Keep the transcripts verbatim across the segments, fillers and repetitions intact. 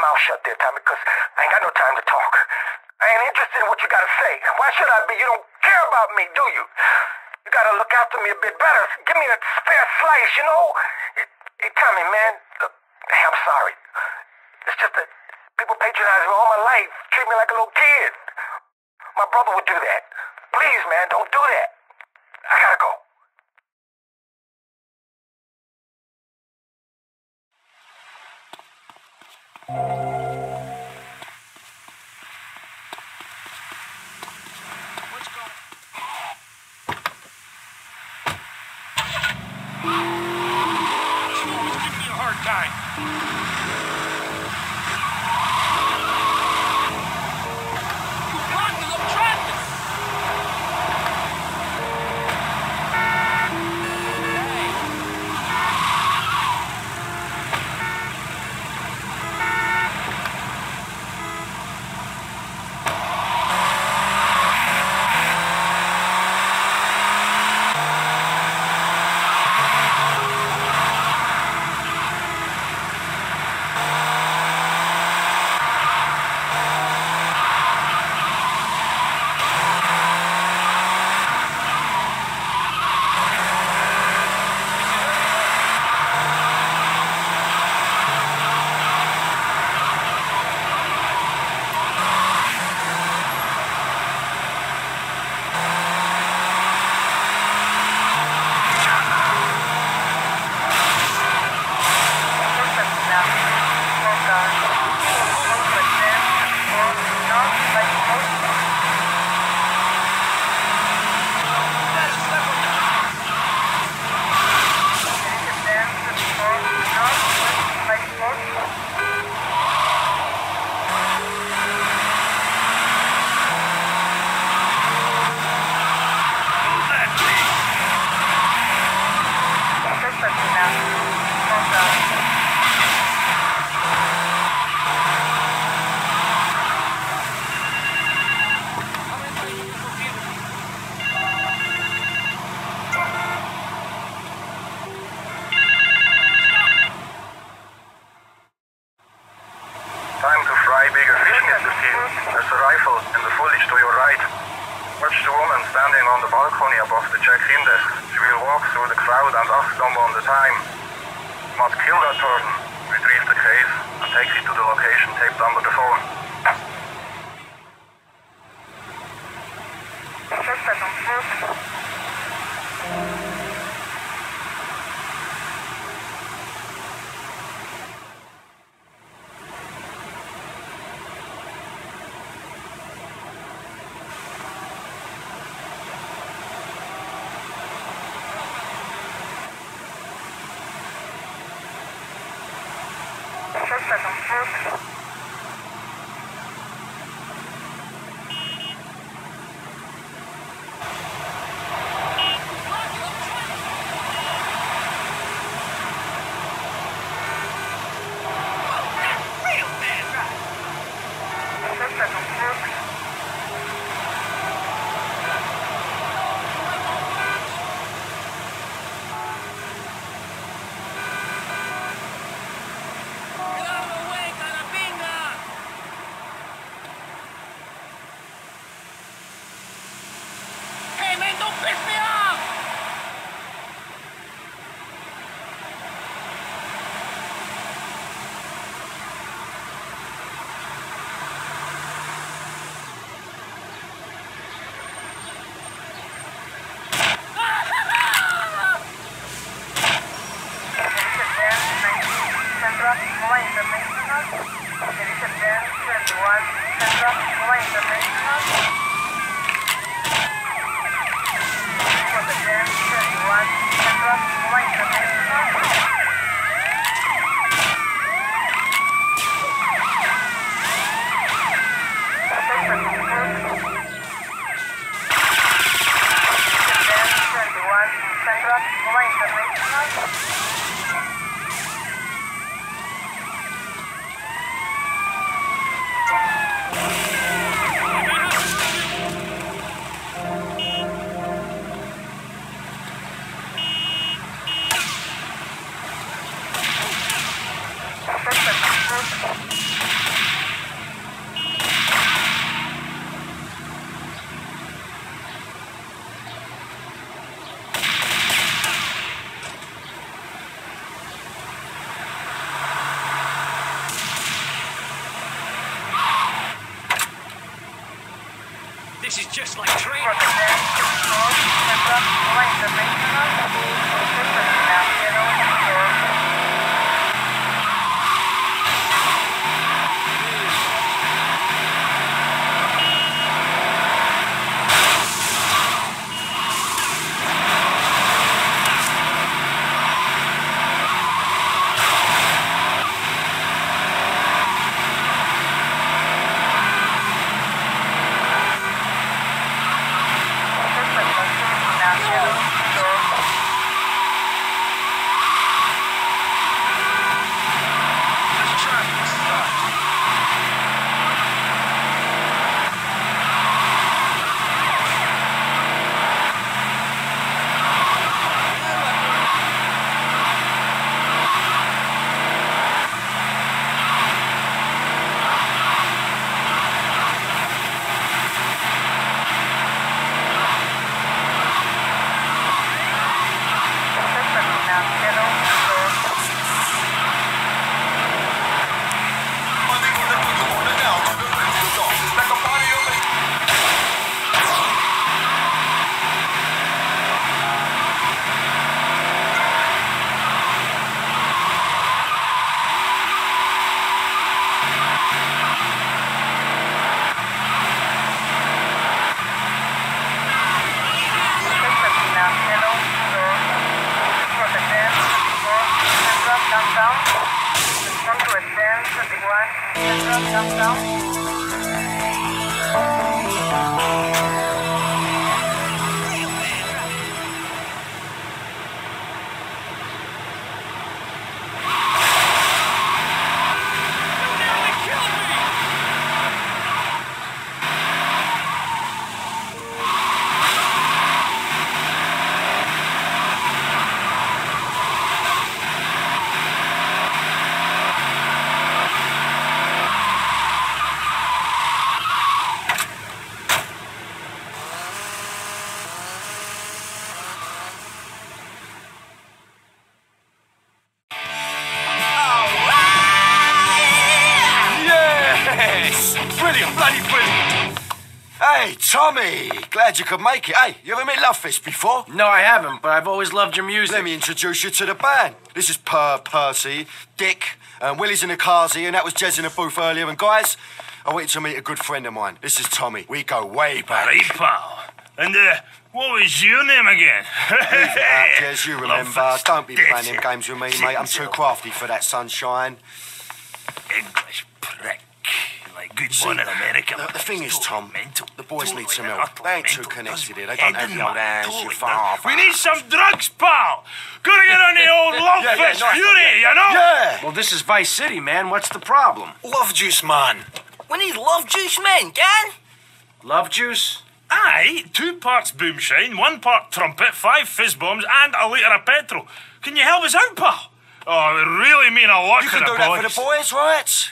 mouth shut there, Tommy, because I ain't got no time to talk. I ain't interested in what you gotta say. Why should I be? You don't care about me, do you? You gotta look after me a bit better. Give me a fair slice, you know? Hey, Tommy, man, look, hey, I'm sorry. It's just that people patronize me all my life, treat me like a little kid. My brother would do that. Please, man, don't do that. I gotta go. What's going on? Give me a hard time. Time to fry bigger fish, Mister Steele. There's a rifle in the foliage to your right. Watch the woman standing on the balcony above the check-in desk. She will walk through the crowd and ask someone the time. Must kill that person, retrieve the case, and take it to the location taped under the phone. Suspect on foot. Suspect on foot. International. This is just like training. Brilliant, bloody brilliant. Hey, Tommy, glad you could make it. Hey, you ever met Lovefist before? No, I haven't, but I've always loved your music. Let me introduce you to the band. This is Per, Percy, Dick, and Willie's in the carsy, and that was Jez in the booth earlier. And guys, I want you to meet a good friend of mine. This is Tommy. We go way back. Right, pal. And, uh, what was your name again? Leave it out, Jez, you remember. Lovefist. Don't be That's playing them it. games with me, mate. I'm too crafty for that sunshine. English prick. Like good See, one in America. The, the thing is, Tom, Mental. the boys Totally need some mental. help. They ain't too Mental. connected here. They Head don't have and the old mind. hands, Totally your father. We need some drugs, pal. Gotta get on the old Lovefist Yeah, yeah, nice fury, one, yeah. you know? Yeah! Well, this is Vice City, man. What's the problem? Love juice, man. We need love juice men, gang. Love juice? Aye, two parts boomshine, one part trumpet, five fizz bombs, and a litre of petrol. Can you help us out, pal? Oh, it would really mean a lot You to can the do boys. that for the boys, right?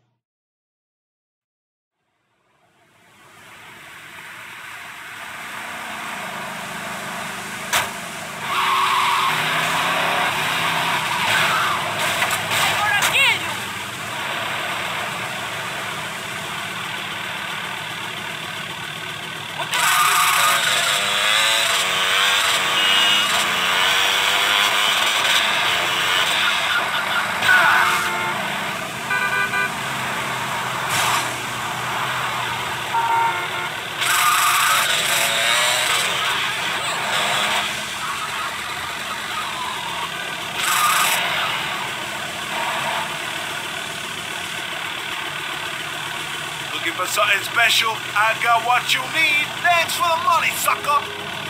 Looking for something special? I got what you need. Thanks for the money, sucker.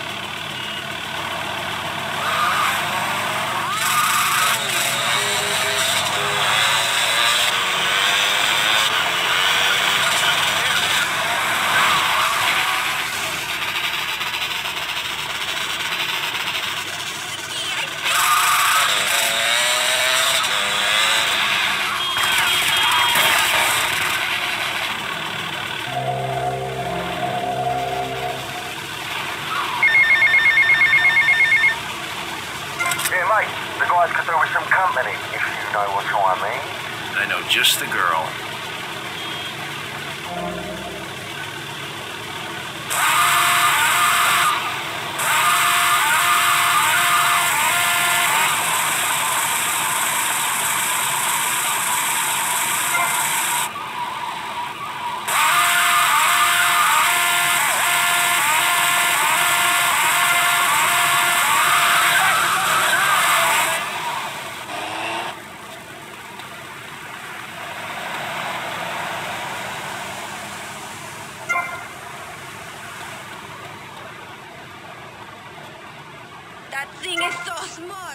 Could do with some company, if you know what I mean. I know just the girl. thing is so small.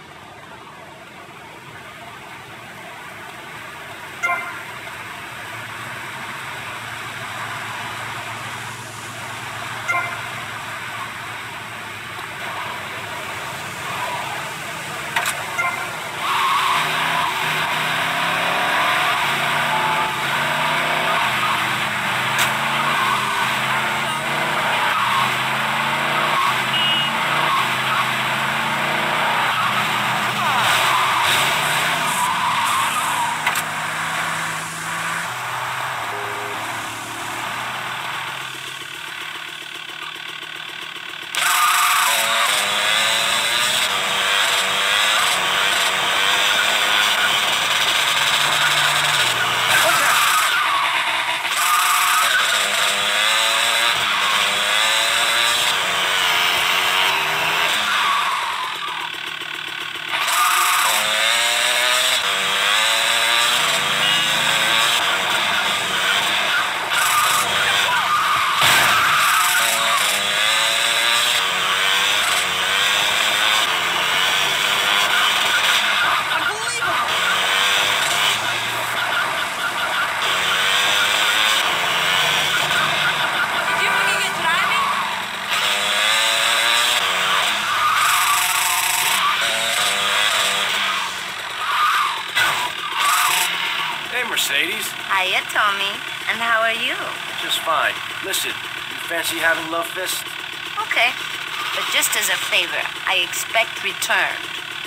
Mercedes. Hiya, Tommy. And how are you? Just fine. Listen, you fancy having love fist? Okay. But just as a favor, I expect returned.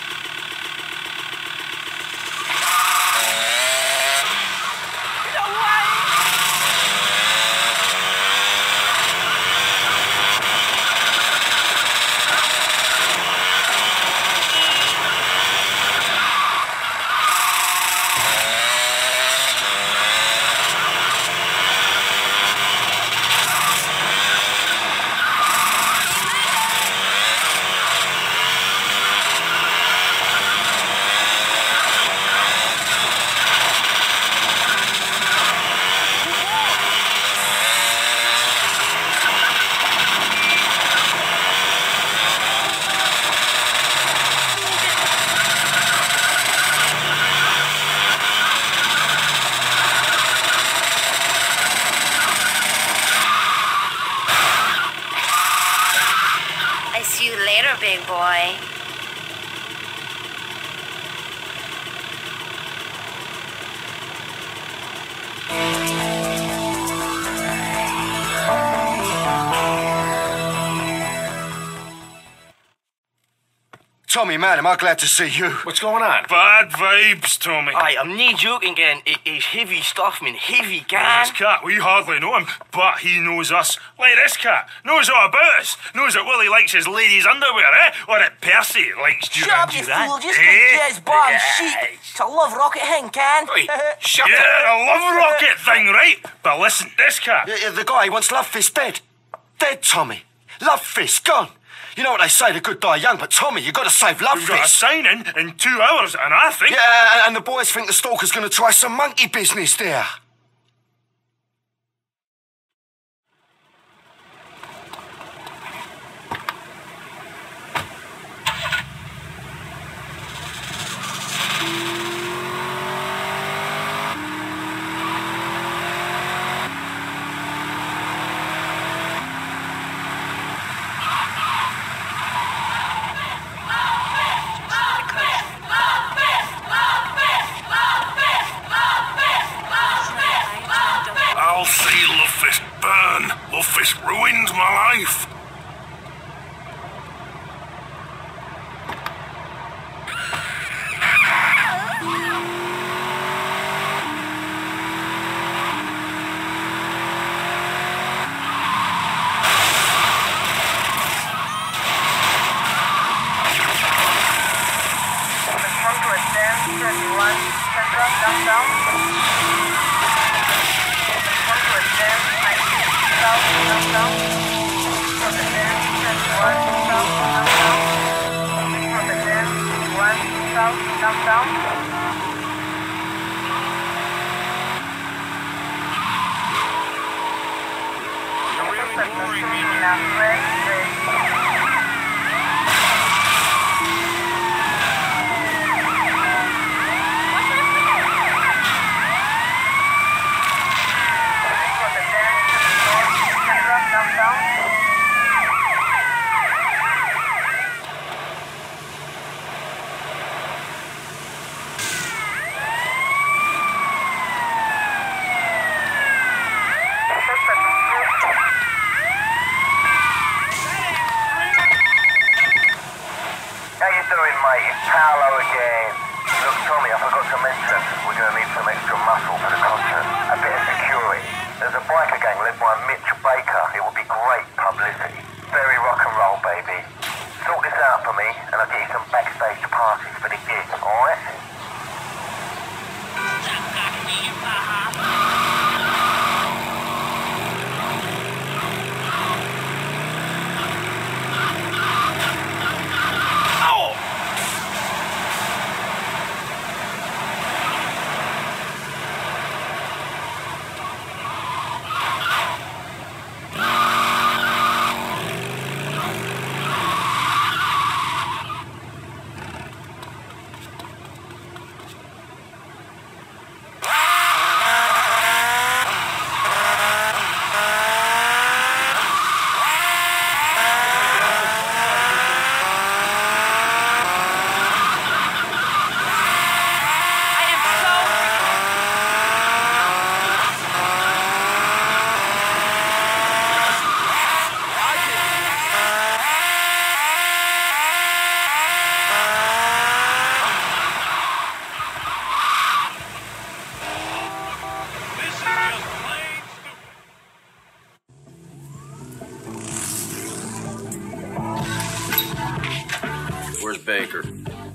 See you later, big boy. Tommy, man, am I glad to see you. What's going on? Bad vibes, Tommy. Aye, I'm no joking, gang. It is heavy stuff, man. Heavy, gang. This cat, we hardly know him, but he knows us. Like this cat, knows all about us. Knows that Willie likes his ladies' underwear, eh? Or that Percy likes Shut Duran up, you Duran. fool. Just eh? get his bar and shit. It's a love rocket thing, can. Oi, shut Yeah, up. a love rocket thing, right? But listen, this cat. Yeah, yeah, the guy wants Love Fist dead. Dead, Tommy. Love Fist gone. You know what they say, the good die young, but Tommy, you got to save Love We've got a Fist. signing in two hours, and I think... Yeah, and the boys think the stalker's going to try some monkey business there. I'll see Love Fist burn. Love Fist ruined my life. again. Look, Tommy, I forgot to mention, we're going to need some extra muscle for the concert. A bit of security. There's a biker gang led by Mitch Baker. It will be great publicity. Very rock and roll, baby. Sort this out for me, and I'll get you some backstage passes for the gig, alright? Where's Baker?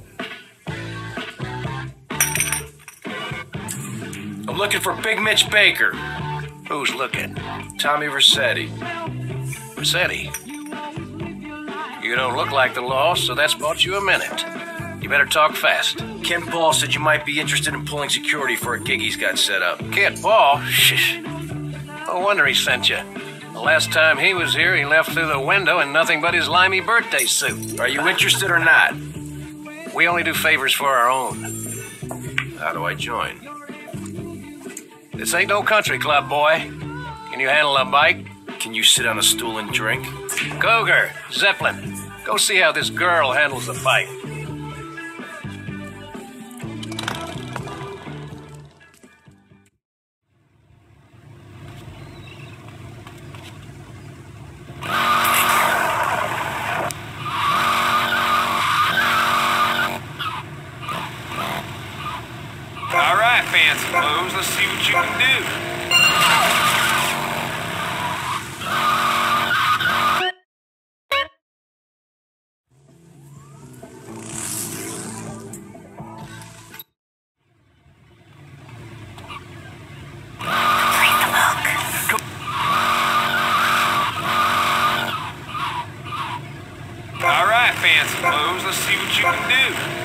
I'm looking for Big Mitch Baker. Who's looking? Tommy Versetti. Rossetti. You don't look like the law, so that's bought you a minute. You better talk fast. Ken Paul said you might be interested in pulling security for a gig he's got set up. Kid Paul? Shh. No wonder he sent you. The last time he was here, he left through the window in nothing but his limey birthday suit. Are you interested or not? We only do favors for our own. How do I join? This ain't no country club, boy. Can you handle a bike? Can you sit on a stool and drink? Cougar, Zeppelin, go see how this girl handles the bike. All right, fancy clothes, let's see what you can do. All right, fancy clothes, let's see what you can do.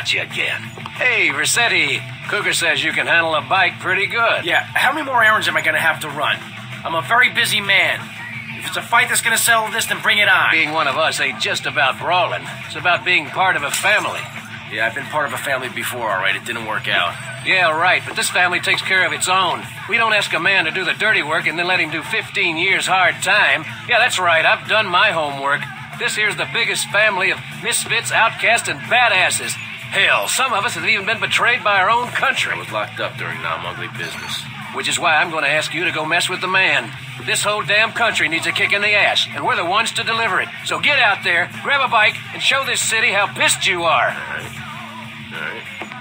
got you again. Hey, Rossetti. Cougar says you can handle a bike pretty good. Yeah, how many more errands am I gonna have to run? I'm a very busy man. If it's a fight that's gonna settle this, then bring it on. Being one of us ain't just about brawling. It's about being part of a family. Yeah, I've been part of a family before, all right. It didn't work out. Yeah, right, but this family takes care of its own. We don't ask a man to do the dirty work and then let him do fifteen years hard time. Yeah, that's right, I've done my homework. This here's the biggest family of misfits, outcasts, and badasses. Hell, some of us have even been betrayed by our own country. I was locked up during non-ugly business. Which is why I'm going to ask you to go mess with the man. This whole damn country needs a kick in the ass, and we're the ones to deliver it. So get out there, grab a bike, and show this city how pissed you are. All right. All right.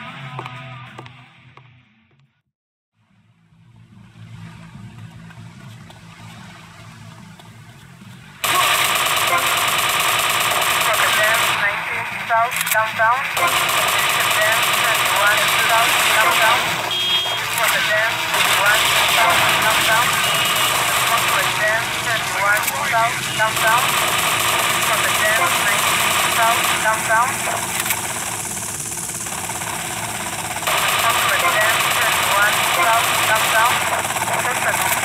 South, downtown. Then twenty-one south, downtown. This was the dance, twenty-one south, downtown. This was the dance, twenty-one south, downtown. This was the dance, nineteen south, downtown. This was the dance, twenty-one south, downtown. This was the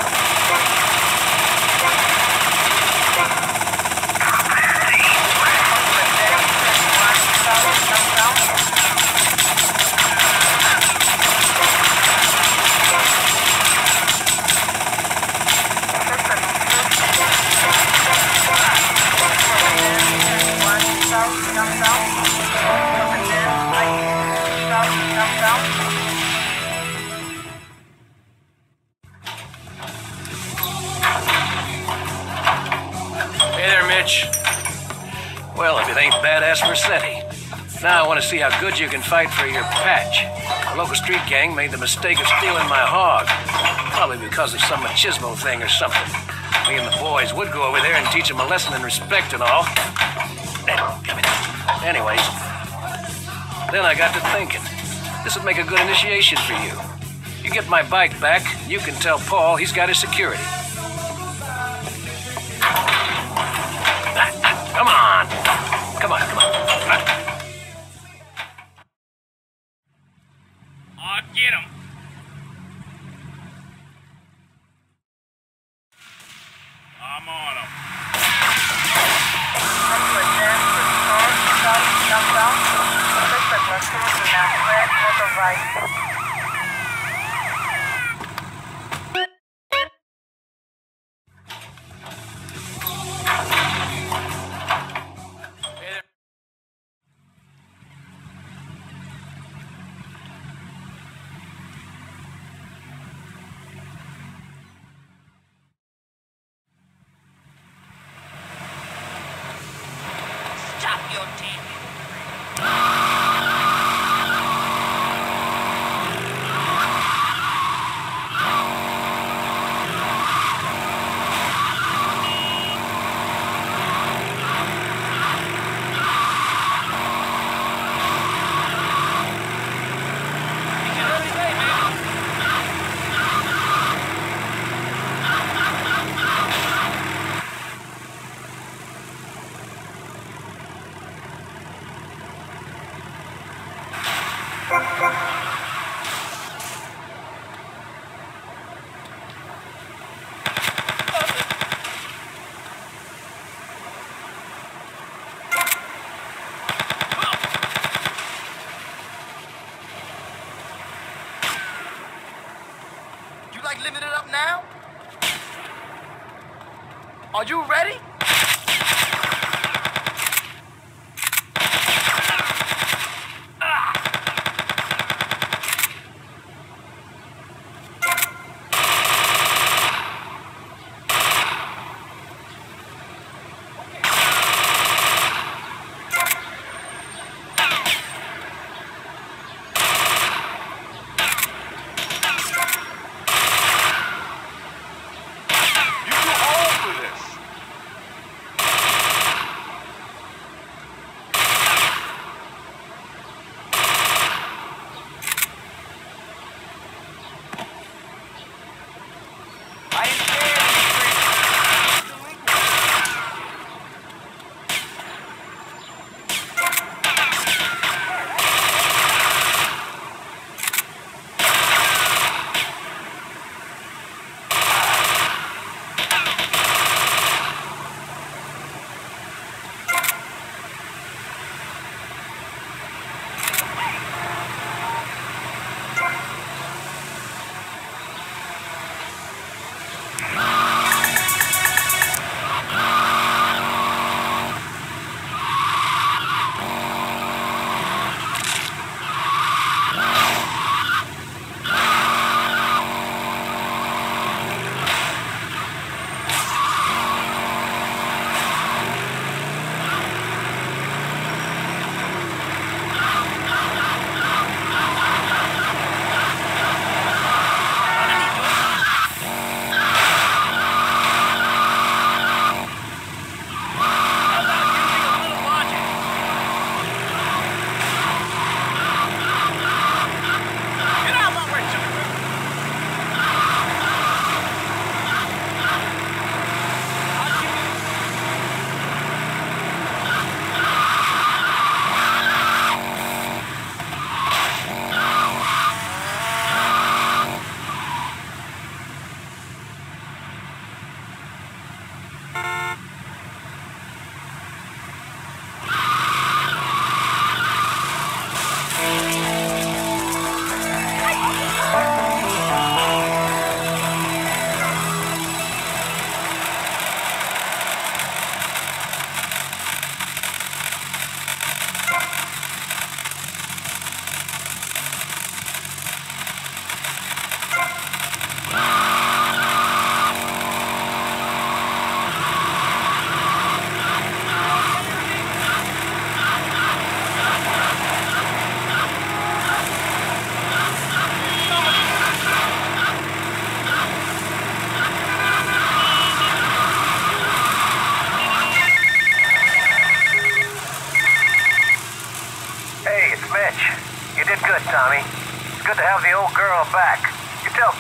Hey there, Mitch. Well, if it ain't badass Rossetti. Now I want to see how good you can fight for your patch. The local street gang made the mistake of stealing my hog. Probably because of some machismo thing or something. Me and the boys would go over there and teach them a lesson in respect and all. Anyways, then I got to thinking. This would make a good initiation for you. You get my bike back, you can tell Paul he's got his security. Come on. Come on, come on. I'll get him. I'm on him. downtown. Suspect was seen in a red motorbike. Stop your team. You like living it up now? Are you ready?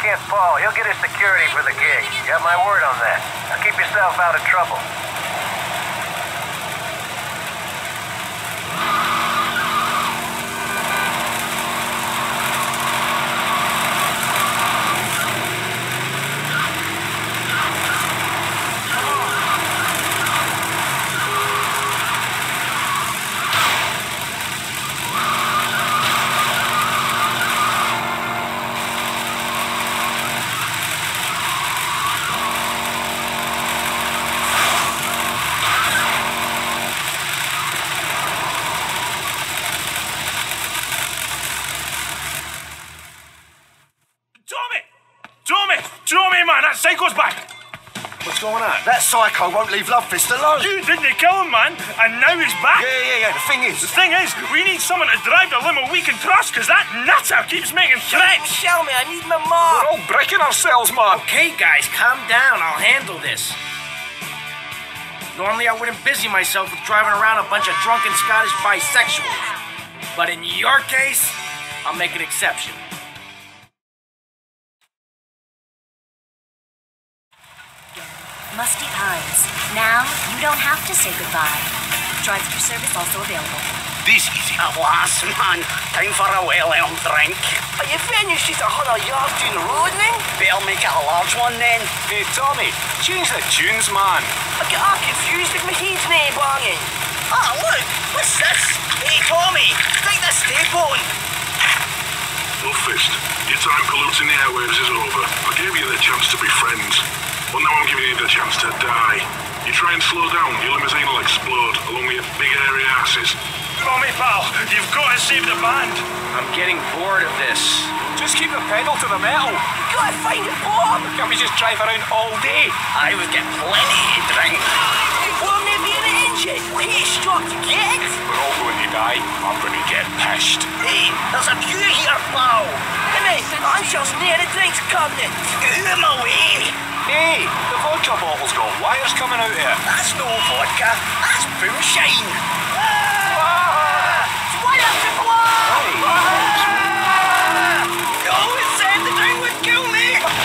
Kid Paul, he'll get his security for the gig. You got my word on that. Now keep yourself out of trouble. Tommy, man, that psycho's back! What's going on? That psycho won't leave Love Fist alone. You didn't kill him, man, and now he's back! Yeah, yeah, yeah, the thing is... The thing is, we need someone to drive the limo we can trust, because that nutter keeps making threats! Show me, I need my mom. We're all breaking ourselves, man. Okay, guys, calm down. I'll handle this. Normally, I wouldn't busy myself with driving around a bunch of drunken Scottish bisexuals. But in your case, I'll make an exception. Musty Pines. Now, you don't have to say goodbye. Drive-through service also available. This easy. At last, man. Time for a well-earned drink. Are you finished just a hundred yards down the road, then? Better make it a large one, then. Hey, Tommy, change the tunes, man. I get all confused with my head's nae banging. Ah, look. What's this? Hey, Tommy, take this tape on. Love Fist, your time polluting the airwaves is over. I gave you the chance to be friends. Well, now I'm giving you the chance to die. You try and slow down, your limousine will explode, along with your big hairy asses. Tommy, pal, you've got to save the band. I'm getting bored of this. Just keep the pedal to the metal. You gotta find a bomb. Can't we just drive around all day? I would get plenty to drink. The bomb may be in the engine. Hey, stop to get it. We're all going to die. I'm going to get pissed. Hey, there's a queue here, pal. Hey, mate, Ansel's near the drinks cabinet. Get him away. Hey, the vodka bottle's got wires coming out of it. That's no vodka. That's moonshine. Ah! What up, Triple R? Ah! You always said the drink would kill me.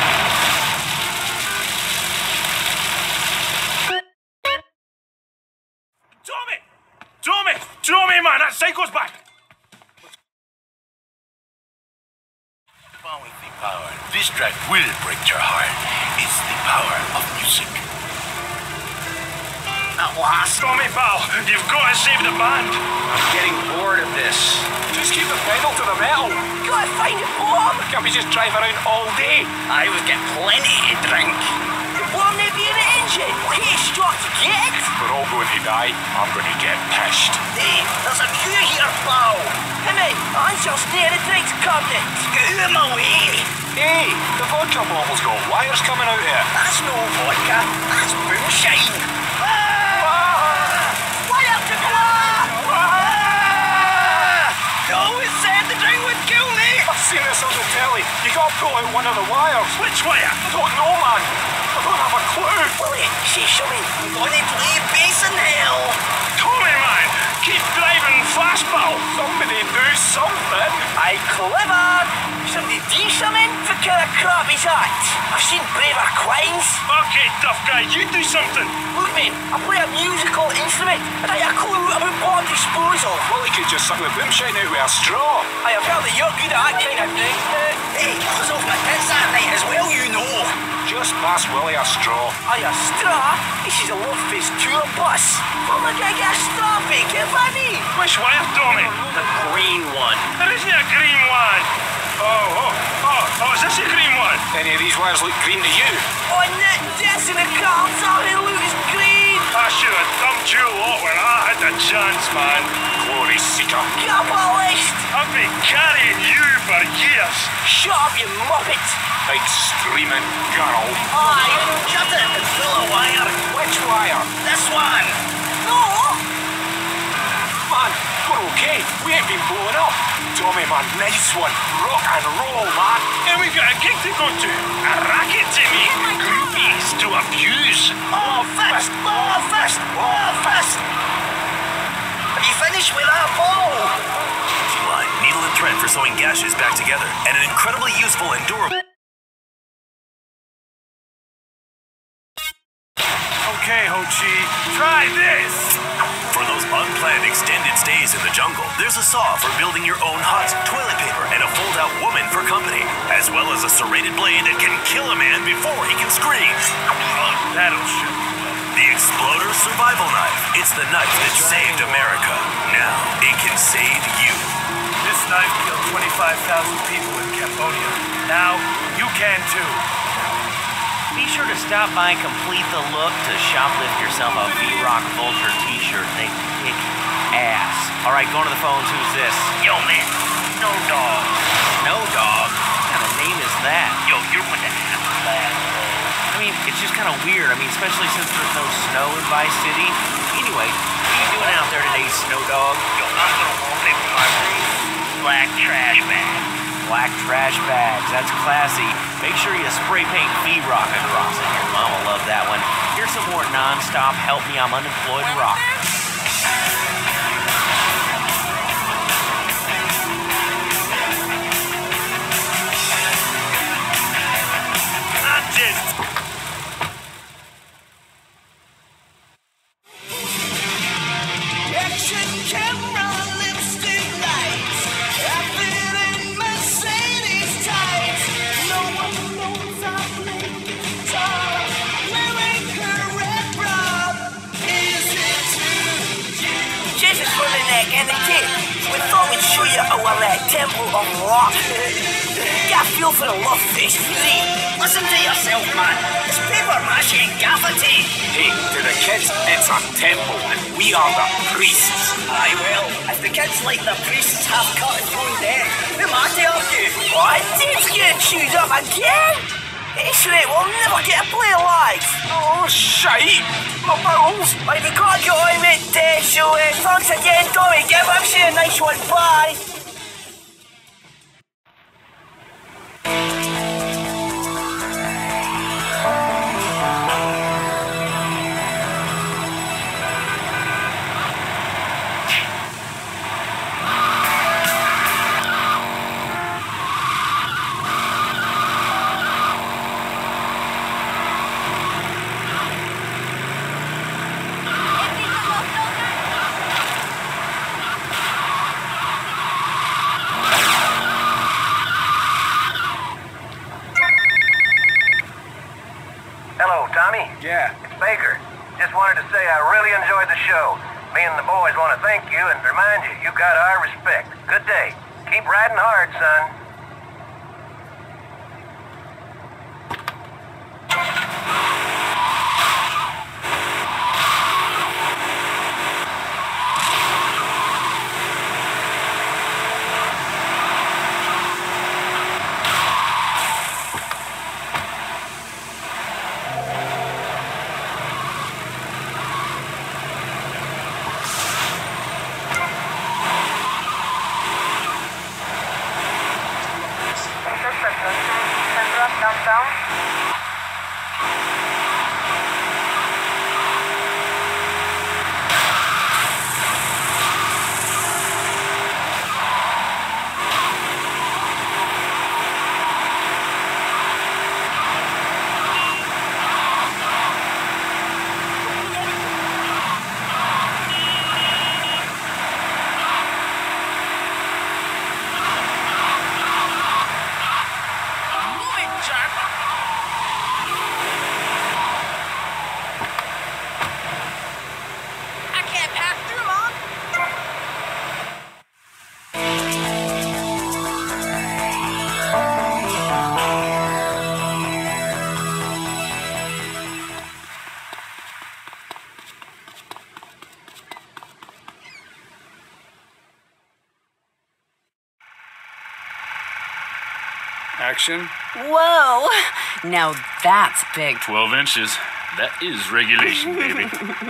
Tommy! Tommy! Tommy, man, that psycho's back! Found the power. This track will break your heart. It's the power of music. At last. Tommy, pal, you've got to save the band. I'm getting bored of this. Just keep the pedal to the metal. You gotta find a bomb. Can't we just drive around all day? I would get plenty to drink. The bomb may be in the engine. Hey, stop to get it. We're all going to die. I'm going to get pissed. Hey, there's a queue here, pal. Hey, mate, Ansel's near the drinks cabinet. Get him away. Hey, the vodka bottle's got wires coming out of it. That's no vodka. That's moonshine. What up, Triple R? You always said the drink would kill me. I've seen this on the telly. You got to pull out one of the wires. Which wire? I don't know, man. I don't have a clue. Willie, say something. I'm gonna play bass in hell. Tommy, man, keep driving fast, pal. Somebody do something. Aye, clever. Somebody do something? What kind of crap is that? I've seen braver quines. Okay, tough guy, you do something. Look, mate, I play a musical instrument. And I have a clue about bomb disposal. Well, he could just suck the boomshine out with a straw. I have heard that you're good at that kind of thing. Hey, I was off my tits that night as well, you know. Just pass Willie a straw. Aye, a straw? This is a Love Fist tour bus. Well, look, I get a straw, big, if I mean. Which wire, Tommy? The green one. There isn't a green one. Oh, oh, oh, oh, is this a green one? Any of these wires look green to you? Oh, Nick, this in the car, sorry, look, it's green. I should have dumped you lot when I had the chance, man. Glory seeker. Capitalist. I've been carrying you for years. Shut up, you muppet. Big screaming girl. Aye. Shut it, it's full of wire. Which wire? This one. No. Man, we're okay. We ain't been blown up. Tommy, man, nice one. Rock and roll, man. And we've got a gig to go to. A racket to meet. Groupies to abuse. Oh, fist. Oh, fist. Oh, fist. Have you finished with that ball? Line, needle and thread for sewing gashes back together, and an incredibly useful and durable... Okay, Ho Chi, try this! For those unplanned extended stays in the jungle, there's a saw for building your own hut, toilet paper, and a fold-out woman for company, as well as a serrated blade that can kill a man before he can scream. That'll show. The Exploder Survival Knife. It's the knife that saved America. Now, it can save you. This knife killed twenty-five thousand people in Cambodia. Now, you can too. Be sure to stop by Complete the Look to shoplift yourself a V-Rock Vulture t-shirt. They kick ass. All right, going to the phones. Who's this? Yo, man. Snow Dog. Snow Dog? What kind of name is that? Yo, you're with the apple last. I mean, it's just kind of weird. I mean, especially since there's no snow in Vice City. Anyway, what are you doing out there today, Snow Dog? Yo, I'm gonna wallpaper my room. Black trash bag. Black trash bags. That's classy. Make sure you spray paint V-Rock across it. Your mom will love that one. Here's some more non-stop Help Me I'm Unemployed rock. I just... Action camera, lipstick lights. I've in Mercedes tights. No one knows I play guitar. Wearing her red bra. Is it true? Jesus for the neck and the tip. We thought we'd show you our uh, temple of rock. Got a feel for the love fist, Fury. Listen to yourself, man. It's paper mache and gaffer tape. Hey, to the kids, it's a temple, and we are the priests. Aye, well, if the kids like the priests have cut and thrown dead, who am I to argue? What? Dave's getting chewed up again? It's right, we'll never get to play live. Oh, shite! My balls! Well, we gotta get on with it, so uh, thanks again, Tommy. Give us a nice one. Bye. Hello, Tommy. Yeah. It's Baker. Just wanted to say I really enjoyed the show. Me and the boys want to thank you and remind you, you got our respect. Good day. Keep riding hard, son. Downtown. Action. Whoa! Now that's big. twelve inches. That is regulation, baby.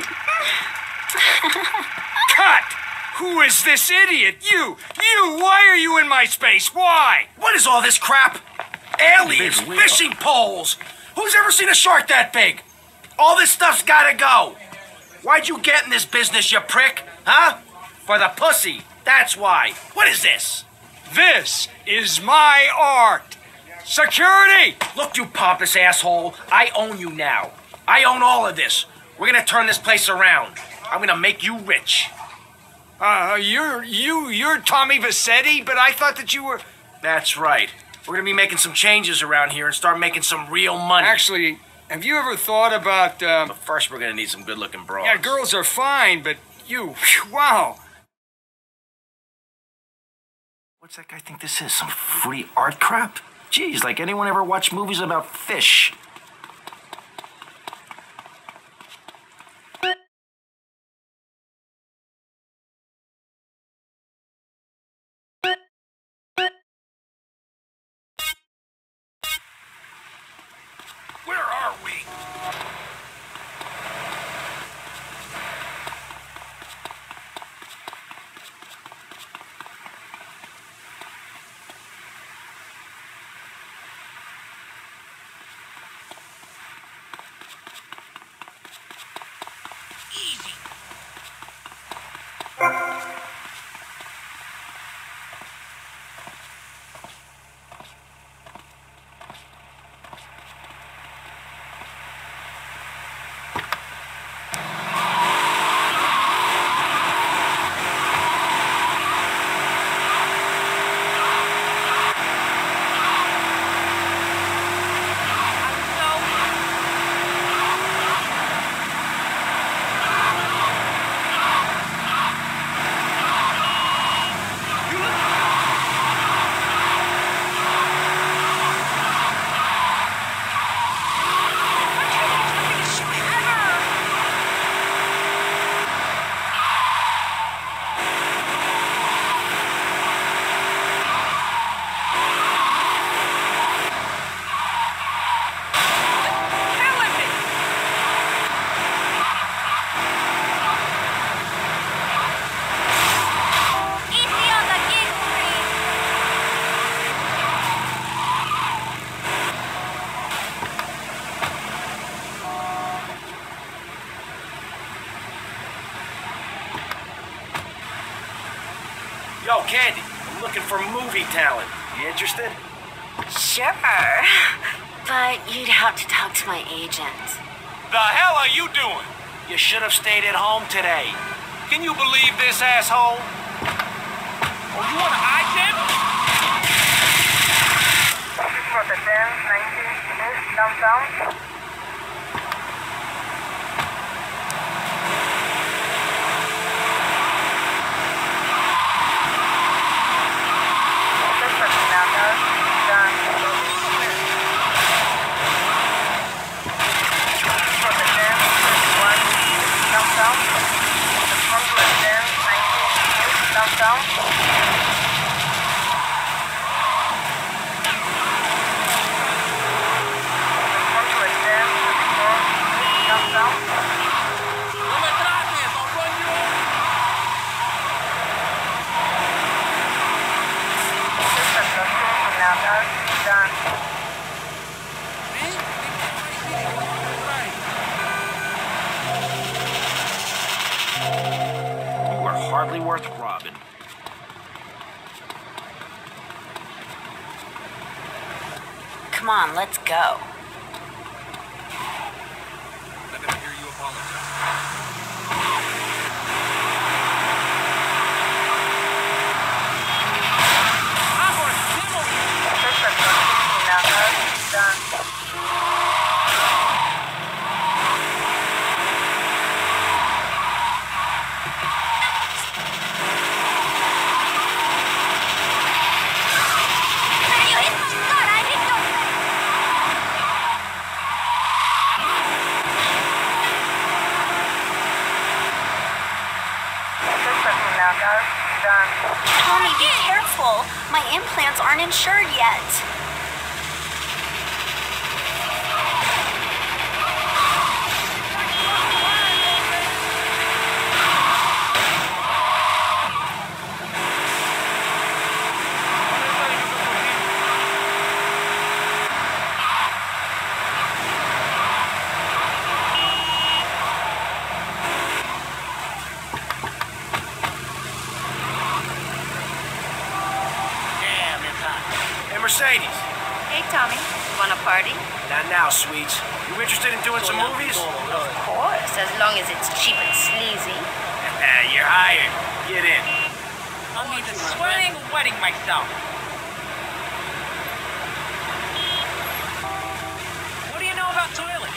Cut! Who is this idiot? You! You! Why are you in my space? Why? What is all this crap? Aliens, Baby, fishing poles! Who's ever seen a shark that big? All this stuff's gotta go. Why'd you get in this business, you prick? Huh? For the pussy. That's why. What is this? This is my art. Security! Look, you pompous asshole. I own you now. I own all of this. We're gonna turn this place around. I'm gonna make you rich. Uh, you're, you, you're Tommy Vassetti, but I thought that you were... That's right. We're gonna be making some changes around here and start making some real money. Actually, have you ever thought about, um... But first, we're gonna need some good-looking broads. Yeah, girls are fine, but you, whew, wow. What's that guy think this is? Some fruity art crap? Geez, like anyone ever watched movies about fish? Where are we? Yo, Candy, I'm looking for movie talent. You interested? Sure. But you'd have to talk to my agent. The hell are you doing? You should have stayed at home today. Can you believe this asshole? Oh, you want to hide them? This is for the ten nineteen East downtown. You were hardly worth robbing. Come on, let's go. I'm gonna hear you apologize. Tommy, be careful. My implants aren't insured yet. Mercedes. Hey, Tommy. You want a party? Not now, sweets. You interested in doing some movies? Of course. as long as it's cheap and sleazy. You're hired. Get in. I'll need a swing wedding myself. What do you know about toilets?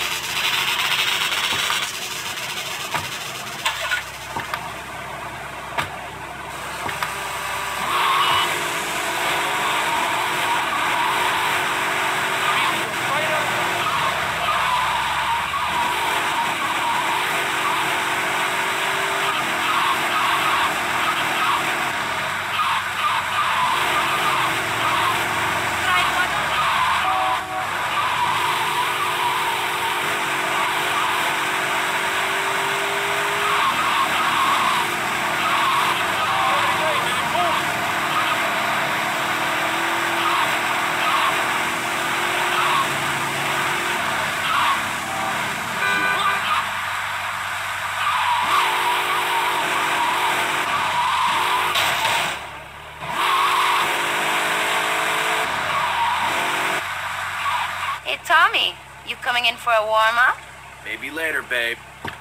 Hey, Tommy, you coming in for a warm-up? Maybe later, babe.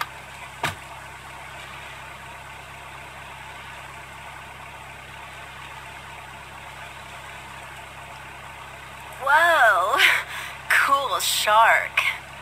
Whoa. Cool shark.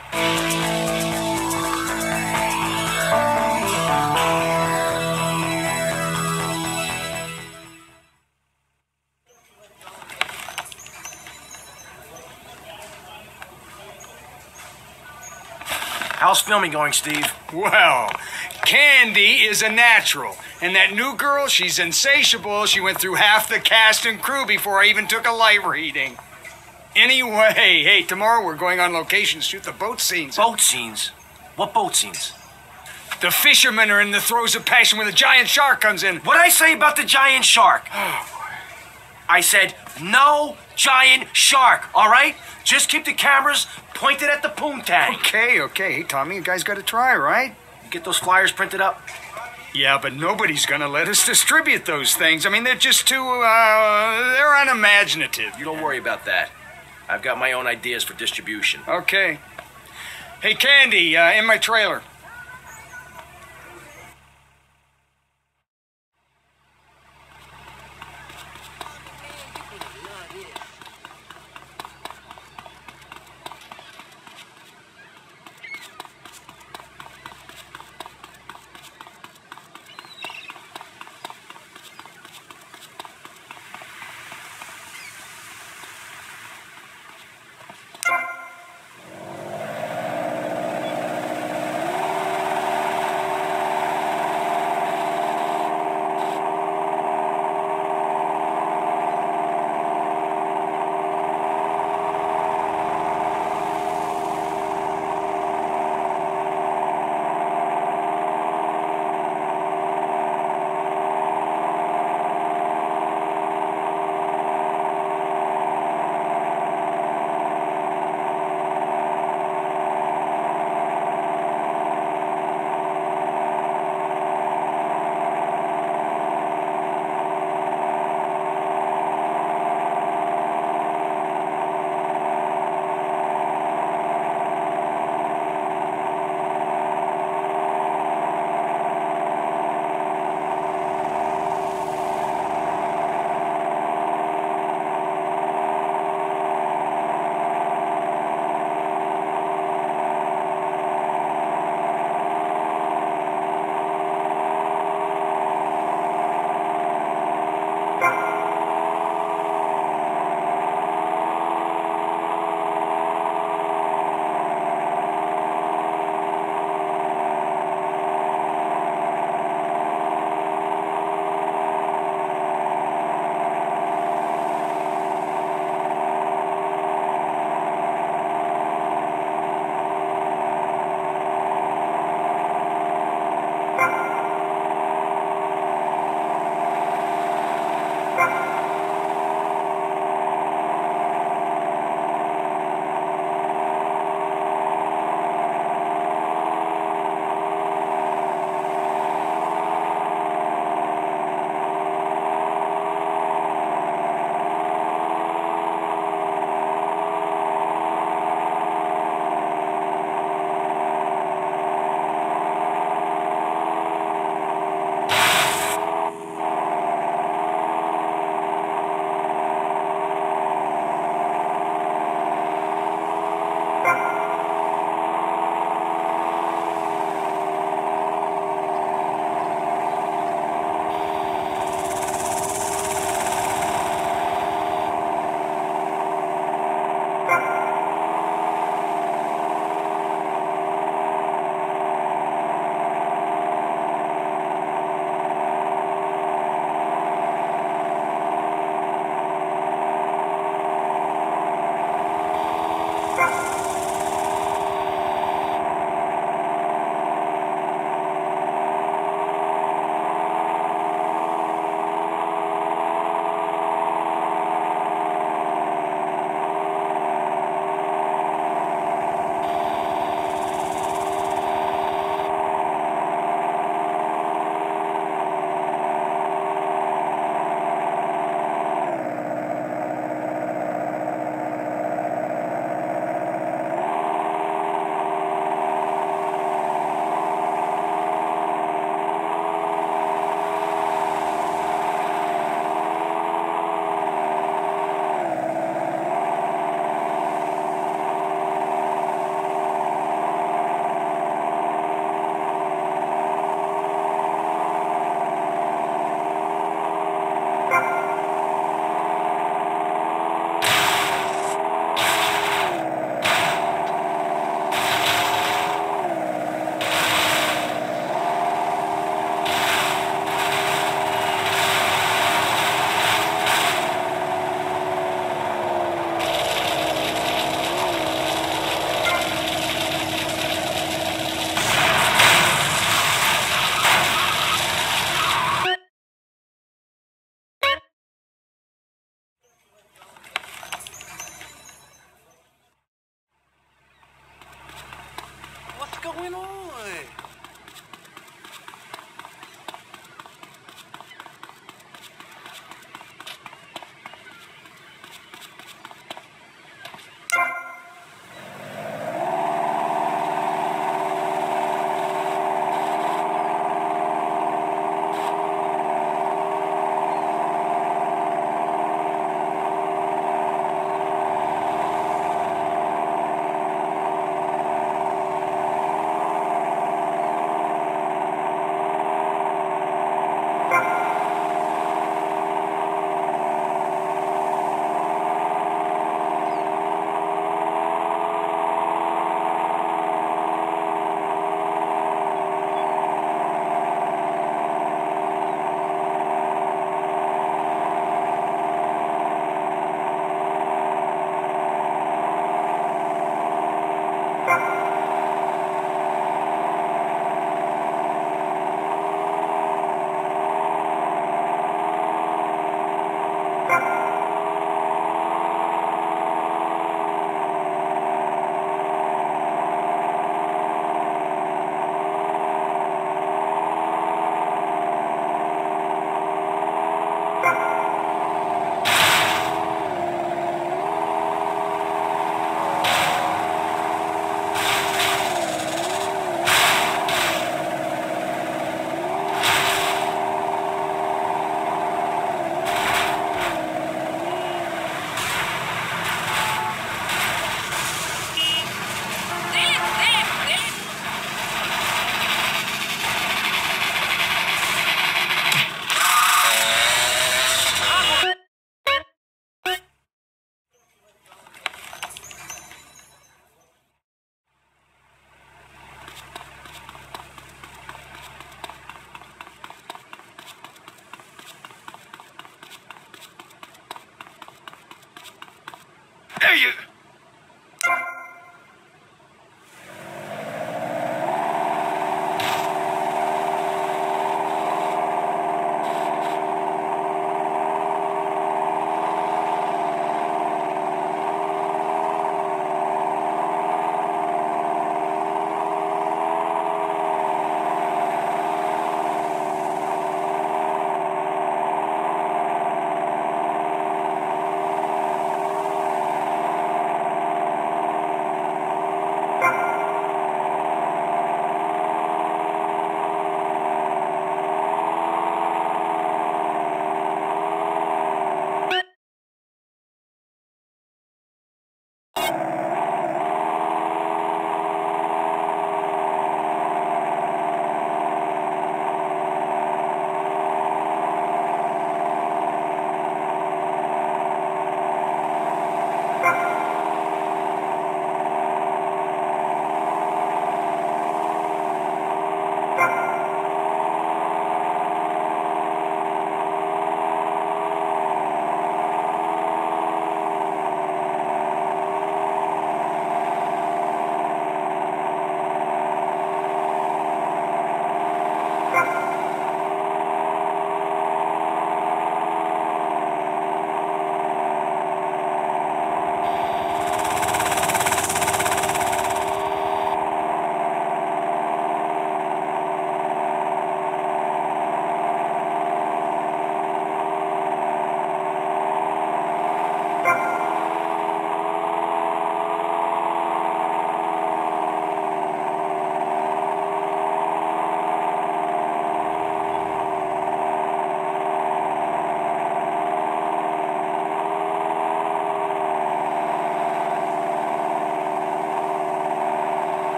How's filming going, Steve? Well, Candy is a natural. And that new girl, she's insatiable. She went through half the cast and crew before I even took a light reading. Anyway, hey, tomorrow we're going on location to shoot the boat scenes. Boat scenes? What boat scenes? The fishermen are in the throes of passion when the giant shark comes in. What'd I say about the giant shark? I said, no giant shark, all right? Just keep the cameras pointed at the poontang. Okay, okay. Hey, Tommy, you guys got to try, right? Get those flyers printed up? Yeah, but nobody's going to let us distribute those things. I mean, they're just too, uh, they're unimaginative. You don't worry about that. I've got my own ideas for distribution. Okay. Hey, Candy, uh, in my trailer.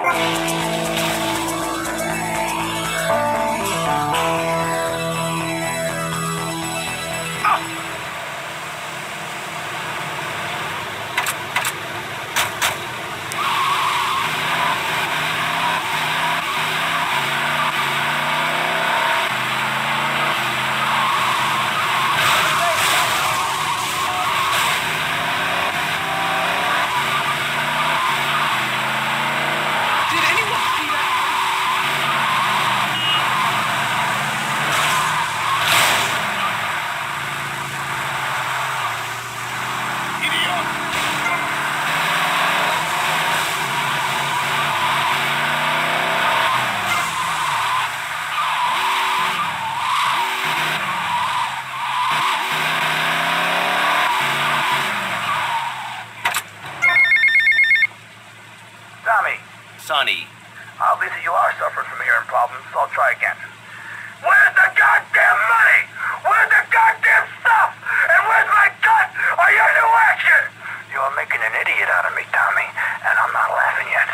Sonny. Obviously you are suffering from hearing problems, so I'll try again. Where's the goddamn money? Where's the goddamn stuff? And where's my cut? Are you new action? You're making an idiot out of me, Tommy, and I'm not laughing yet.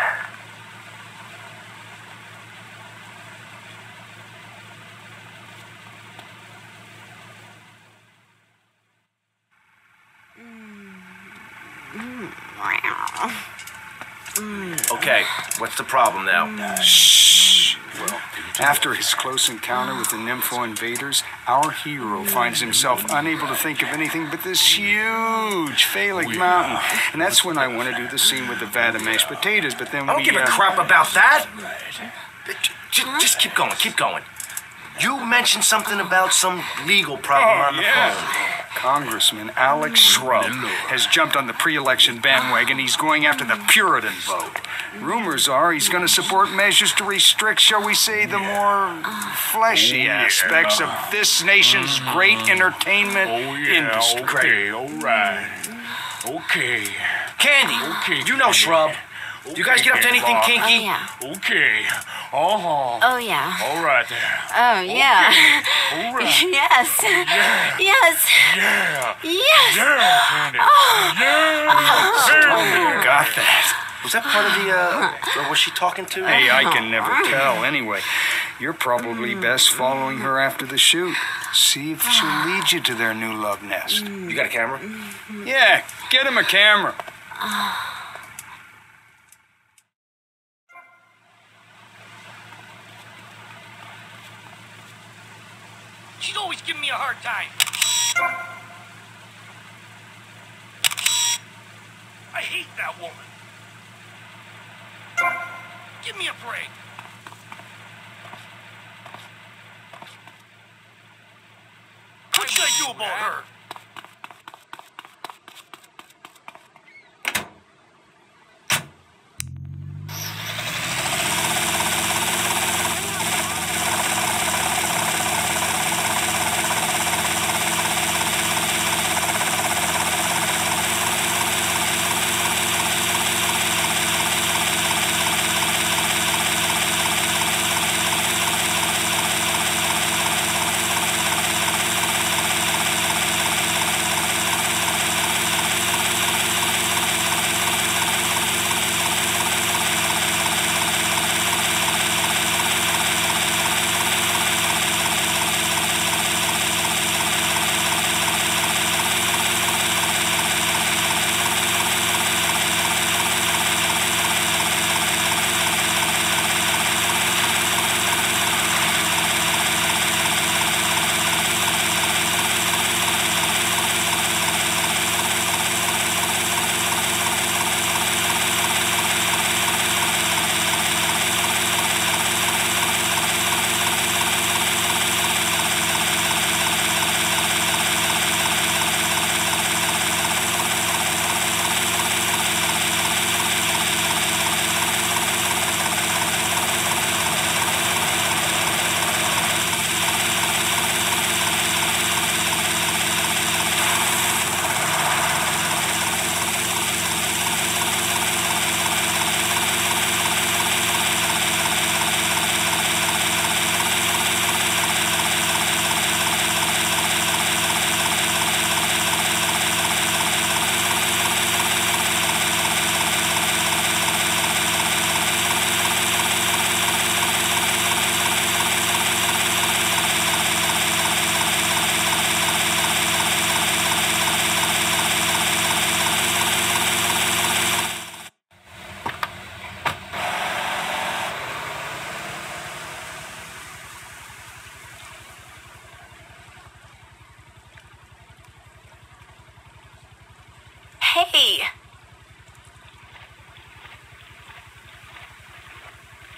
Okay, what's the problem now? Shh. Well, after his close encounter with the Nympho invaders, our hero finds himself unable to think of anything but this huge phallic mountain. And that's when I want to do the scene with the vat of mashed potatoes, but then I don't we... give a uh, crap about that. Just, just keep going, keep going. You mentioned something about some legal problem Oh, on the yeah. phone. Congressman Alex Shrub has jumped on the pre-election bandwagon. He's going after the Puritan vote. Rumors are he's going to support measures to restrict, shall we say, the more fleshy aspects of this nation's great entertainment industry. Okay, all right. Okay. Candy, Okay, you know Shrub. Do you guys get up to anything Oh, kinky? yeah. Okay. Uh-huh. Oh, yeah. All right there. Oh, yeah. All right. Yes. Yeah. Yes. Yeah. Yes. Yeah, Candy. Oh. Yeah. Oh, you got that. Was that part of the, uh, or was she talking to? Hey, I can never tell. Anyway, you're probably best following her after the shoot. See if she'll lead you to their new love nest. You got a camera? Yeah, get him a camera. She's always giving me a hard time. I hate that woman. Give me a break. What should I do about her?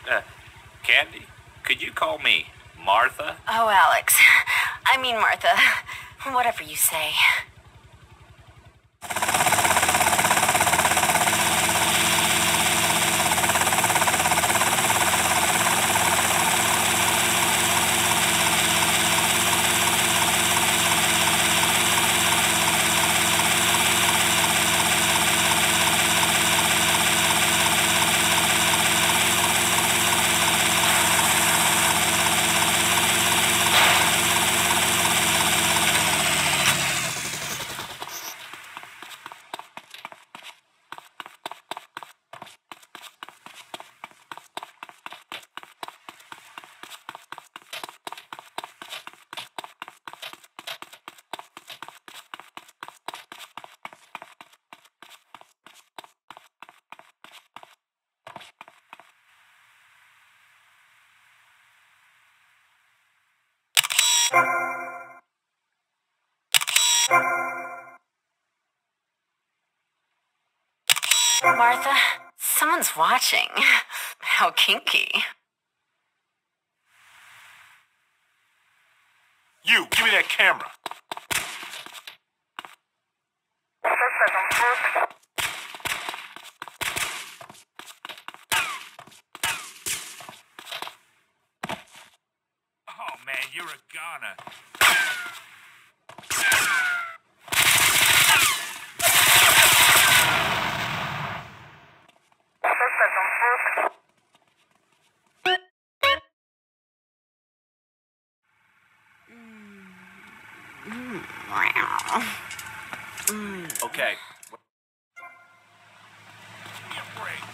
Uh, Candy, could you call me Martha? Oh, Alex. I mean, Martha. Whatever you say. Martha, someone's watching. How kinky. You, give me that camera. Suspect on foot. Oh, man, you're a goner. Suspect on foot. Okay. Give me a break.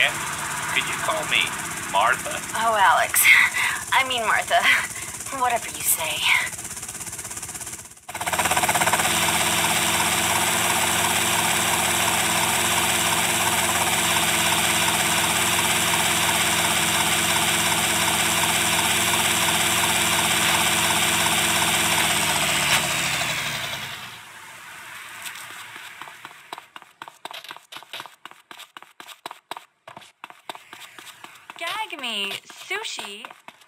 Candy, could you call me Martha? Oh, Alex. I mean, Martha. Whatever you say. Gag me, sushi.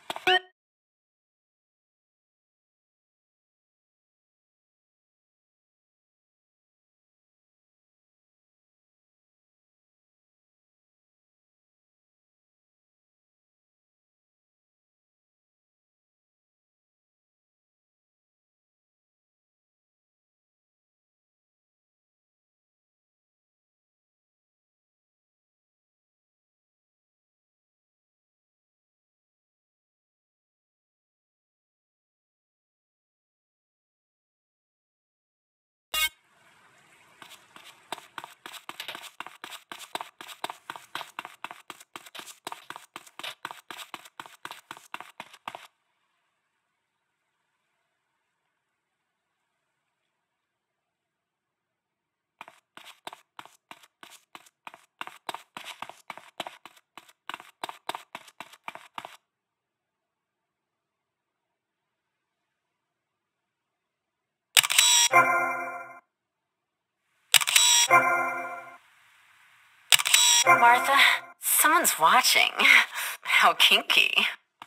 Martha, someone's watching. How kinky.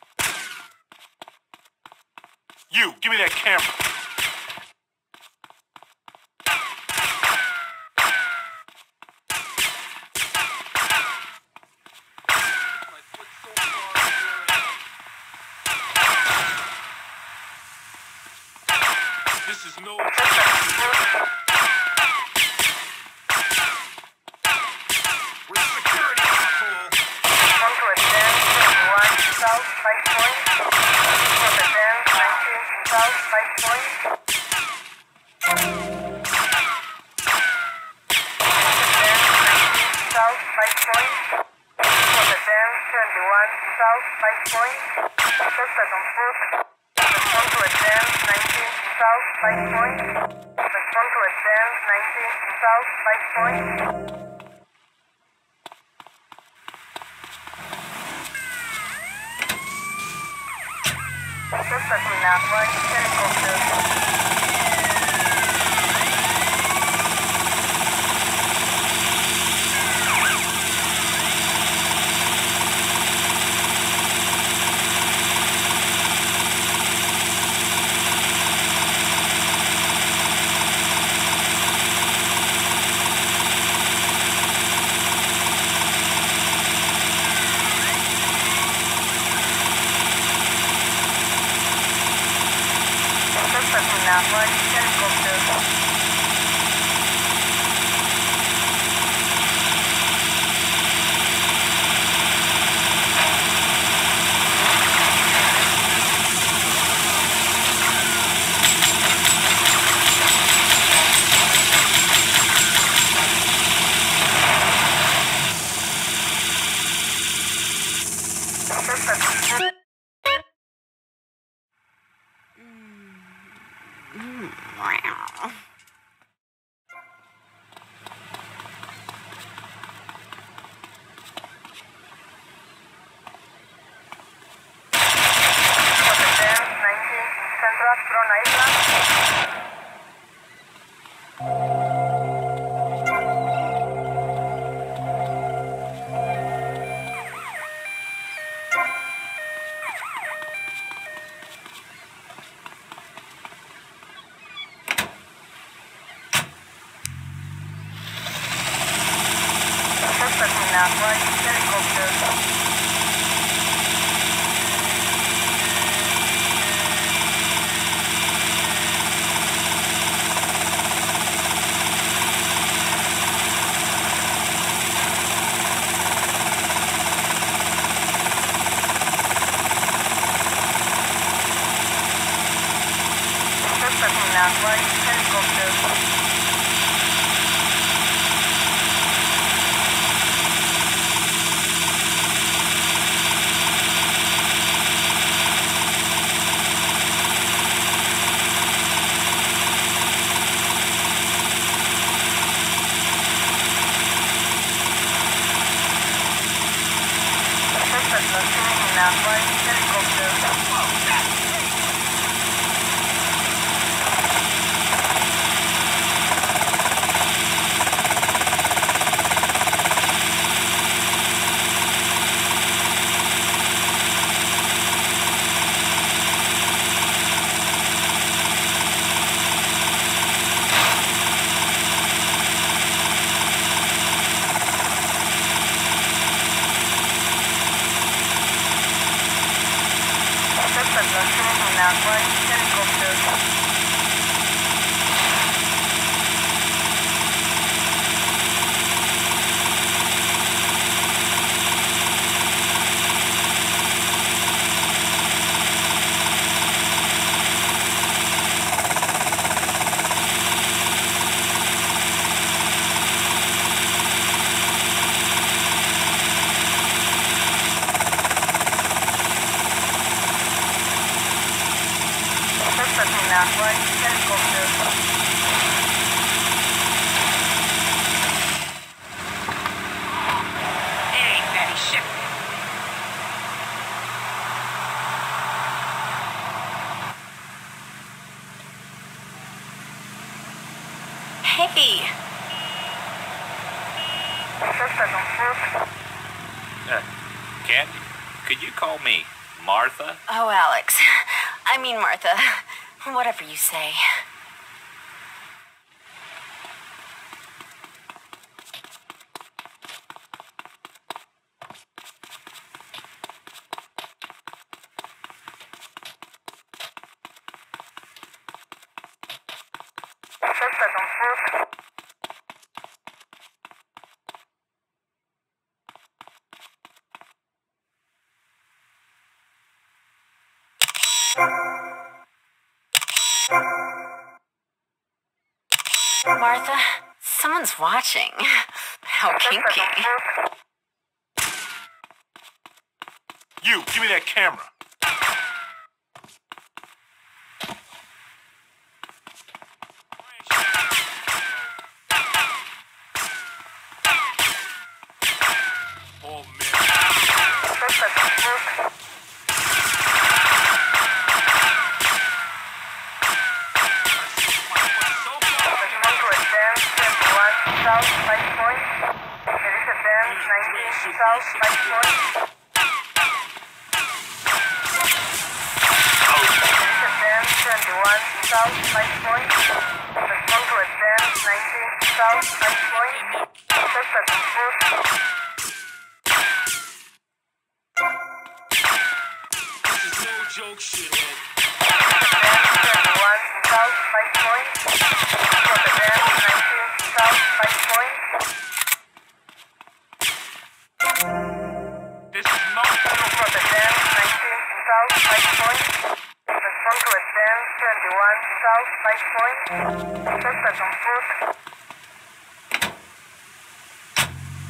You, give me that camera. This is no... South, five points. For the dance, nineteen South, five points. South, five points. For the dance, twenty-one South, five points. Suspect on foot. Respond to a dance, nineteen South, five points. Respond to a dance, nineteen South, five points. Suspect will not run helicopter. Suspect will not run helicopter. one helicopter. One helicopter. Hey, fatty shit. Hey. Uh, Candy, could you call me Martha? Oh, Alex. I mean, Martha. Whatever you say. Martha, someone's watching. How kinky. You, give me that camera. Oh, man. South five point. There is a dance nineteen South five point. There is a dance twenty-one South five point. Respond to a dance nineteen South five point. Suspect on foot. This is no joke, shithead. Dance twenty-one South five point. For the dance nineteen South five point. This is not for the dance nineteen South five point. Respond to a dance twenty-one South five point. Suspect on foot.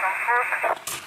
some food.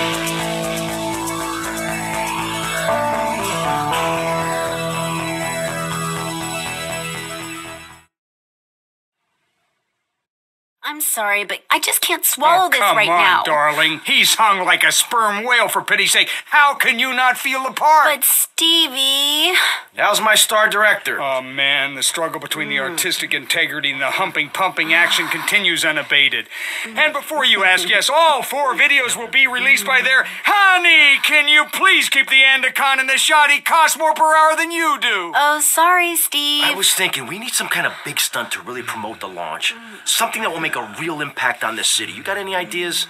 I'm sorry, but I just can't swallow oh, this come right on, now. darling. He's hung like a sperm whale, for pity's sake. How can you not feel the part? But Stevie... How's my star director? Oh, man, the struggle between the artistic integrity and the humping, pumping action continues unabated. And before you ask, yes, all four videos will be released by their... Honey, can you please keep the Andacon in the shot? He costs more per hour than you do. Oh, sorry, Steve. I was thinking we need some kind of big stunt to really promote the launch. Something that will make a real impact on the city. You got any ideas?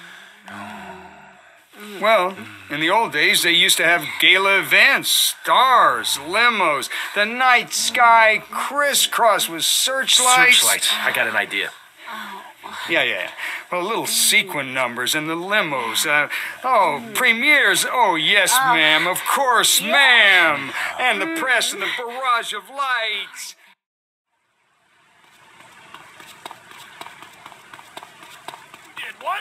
Well, in the old days, they used to have gala events, stars, limos, the night sky crisscross with searchlights. Searchlights. I got an idea. Yeah, yeah. Well, little sequin numbers and the limos. Uh, oh, premieres. Oh, yes, Oh. ma'am. Of course, ma'am. And the press and the barrage of lights. Did what?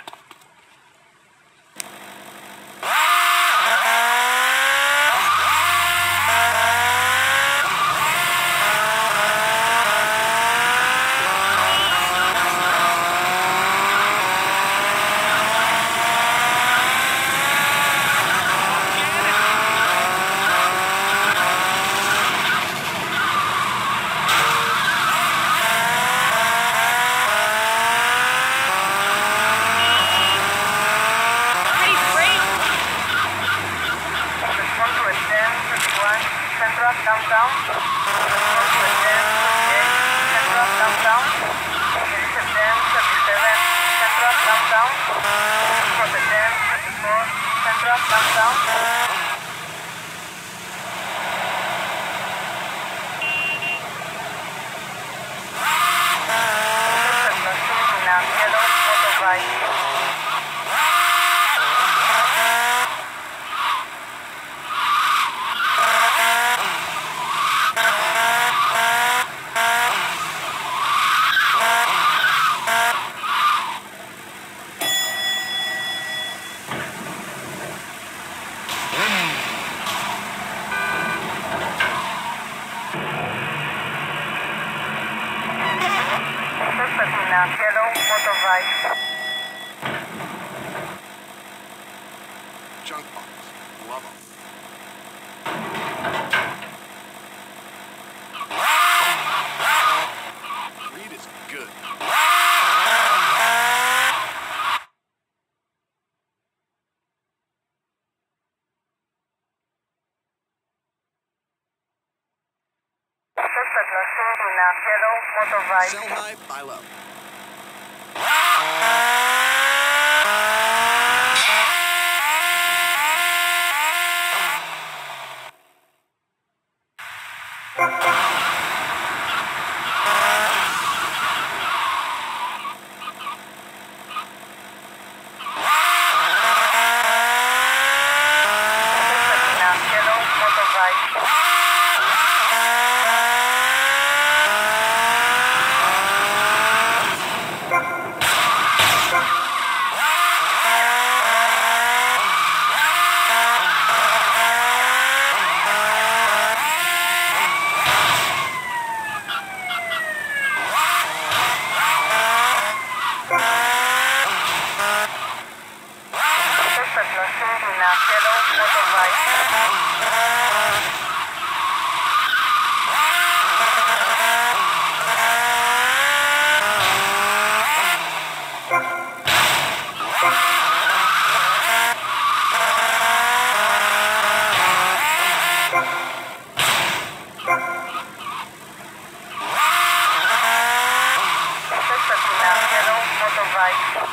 Central downtown. Central downtown. Seven, thirty-seven. Central downtown. Ten, thirty-four. Central downtown. Yellow motorbike. Junk box. Love 'em. Weed is good. Yellow motorbike. Sell high, buy low. Yellow motorbike. Yellow motorbike. Yellow motorbike.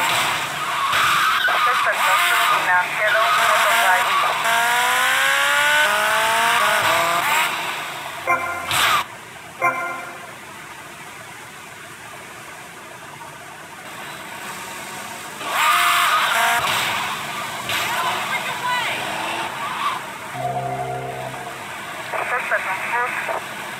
Suspect pursuit in a yellow motorbike. Suspect on foot.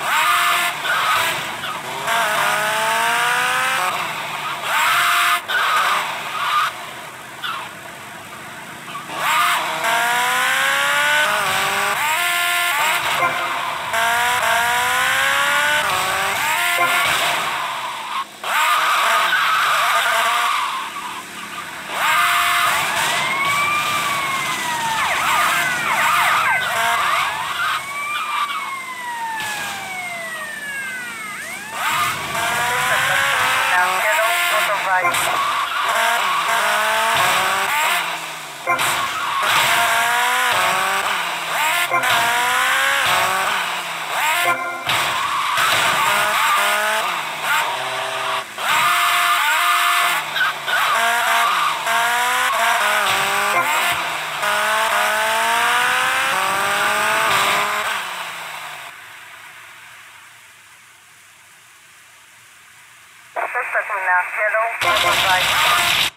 Suspect in a yellow motorbike.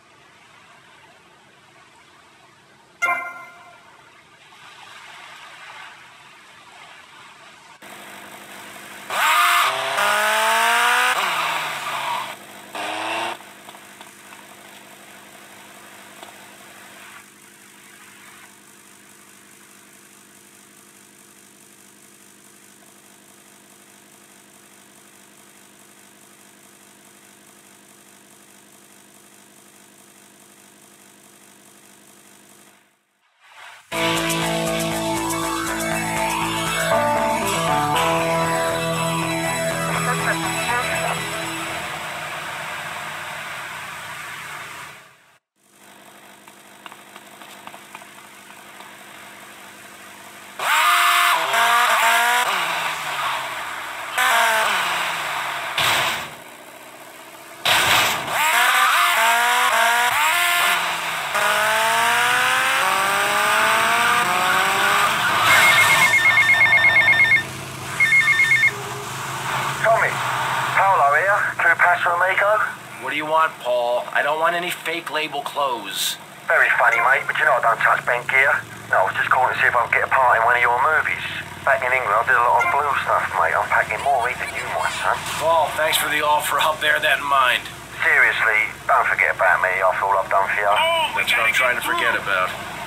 What do you want, Paul? I don't want any fake label clothes. Very funny, mate, but you know I don't touch bent gear. No, I was just calling to see if I could get a part in one of your movies. Back in England, I did a lot of blue stuff, mate. I'm packing more heat than you, my son. Paul, thanks for the offer. I'll bear that in mind. Seriously, don't forget about me after all I've done for you. Oh, that's what I'm trying to forget about.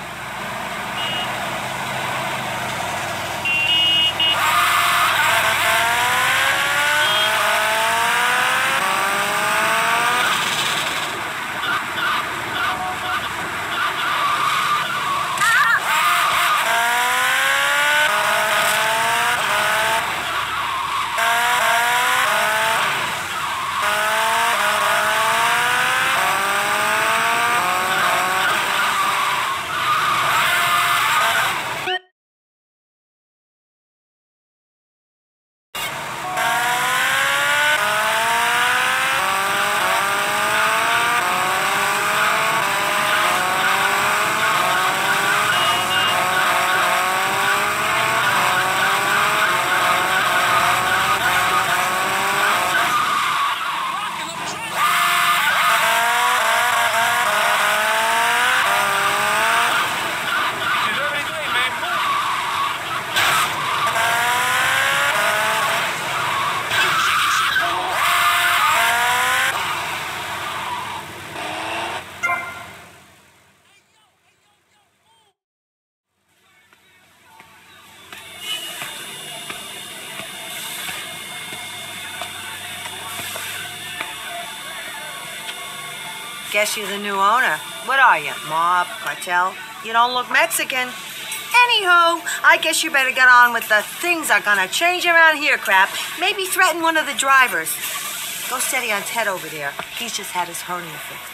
Guess you're the new owner. What are you, mob, cartel? You don't look Mexican. Anywho, I guess you better get on with the things are gonna change around here crap. Maybe threaten one of the drivers. Go steady on Ted over there. He's just had his hernia fixed.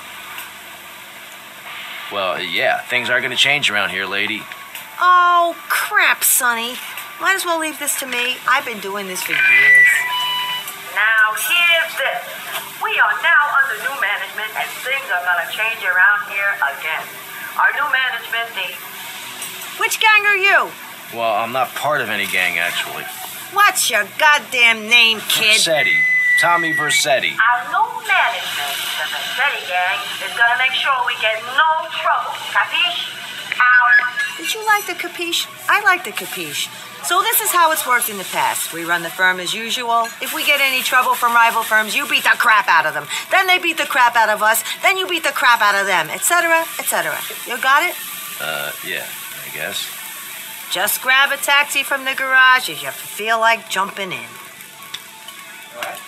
Well, yeah, things are gonna change around here, lady. Oh, crap, Sonny. Might as well leave this to me. I've been doing this for years. Now, here's this. We are now under new management, and things are gonna change around here again. Our new management, they... Which gang are you? Well, I'm not part of any gang, actually. What's your goddamn name, kid? Versetti. Tommy Versetti. Our new management, the Versetti gang, is gonna make sure we get no trouble. Capiche? Out. Did you like the capiche? I like the capiche. So this is how it's worked in the past. We run the firm as usual. If we get any trouble from rival firms, you beat the crap out of them. Then they beat the crap out of us. Then you beat the crap out of them, et cetera, et cetera. You got it? Uh, yeah, I guess. Just grab a taxi from the garage if you feel like jumping in. All right.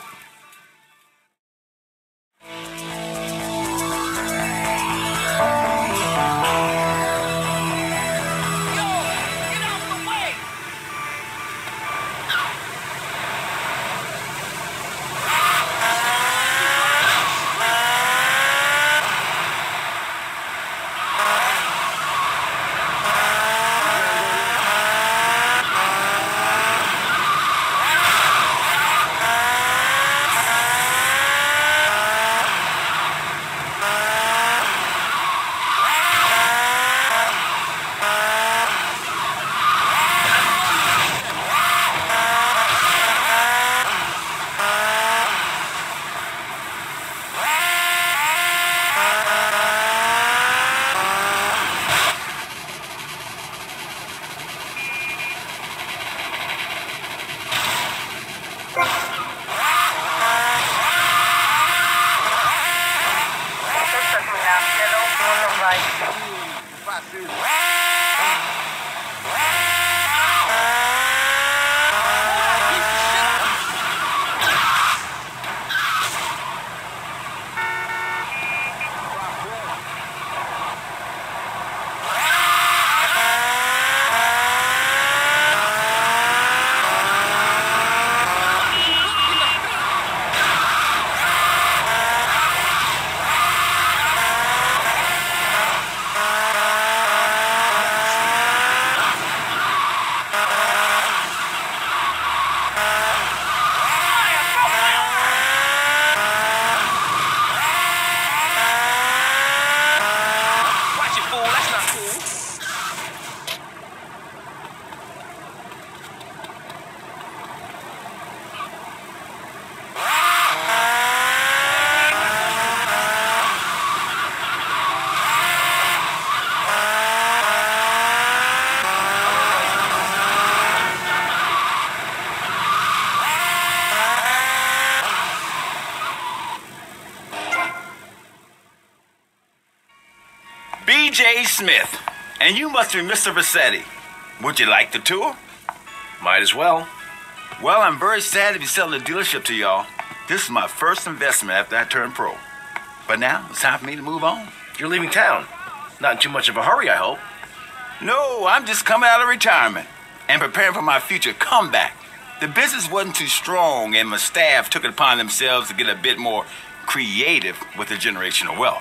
B J Smith, and you must be Mister Versetti. Would you like the tour? Might as well. Well, I'm very sad to be selling the dealership to y'all. This is my first investment after I turned pro. But now, it's time for me to move on. You're leaving town. Not in too much of a hurry, I hope. No, I'm just coming out of retirement and preparing for my future comeback. The business wasn't too strong, and my staff took it upon themselves to get a bit more creative with the generational wealth.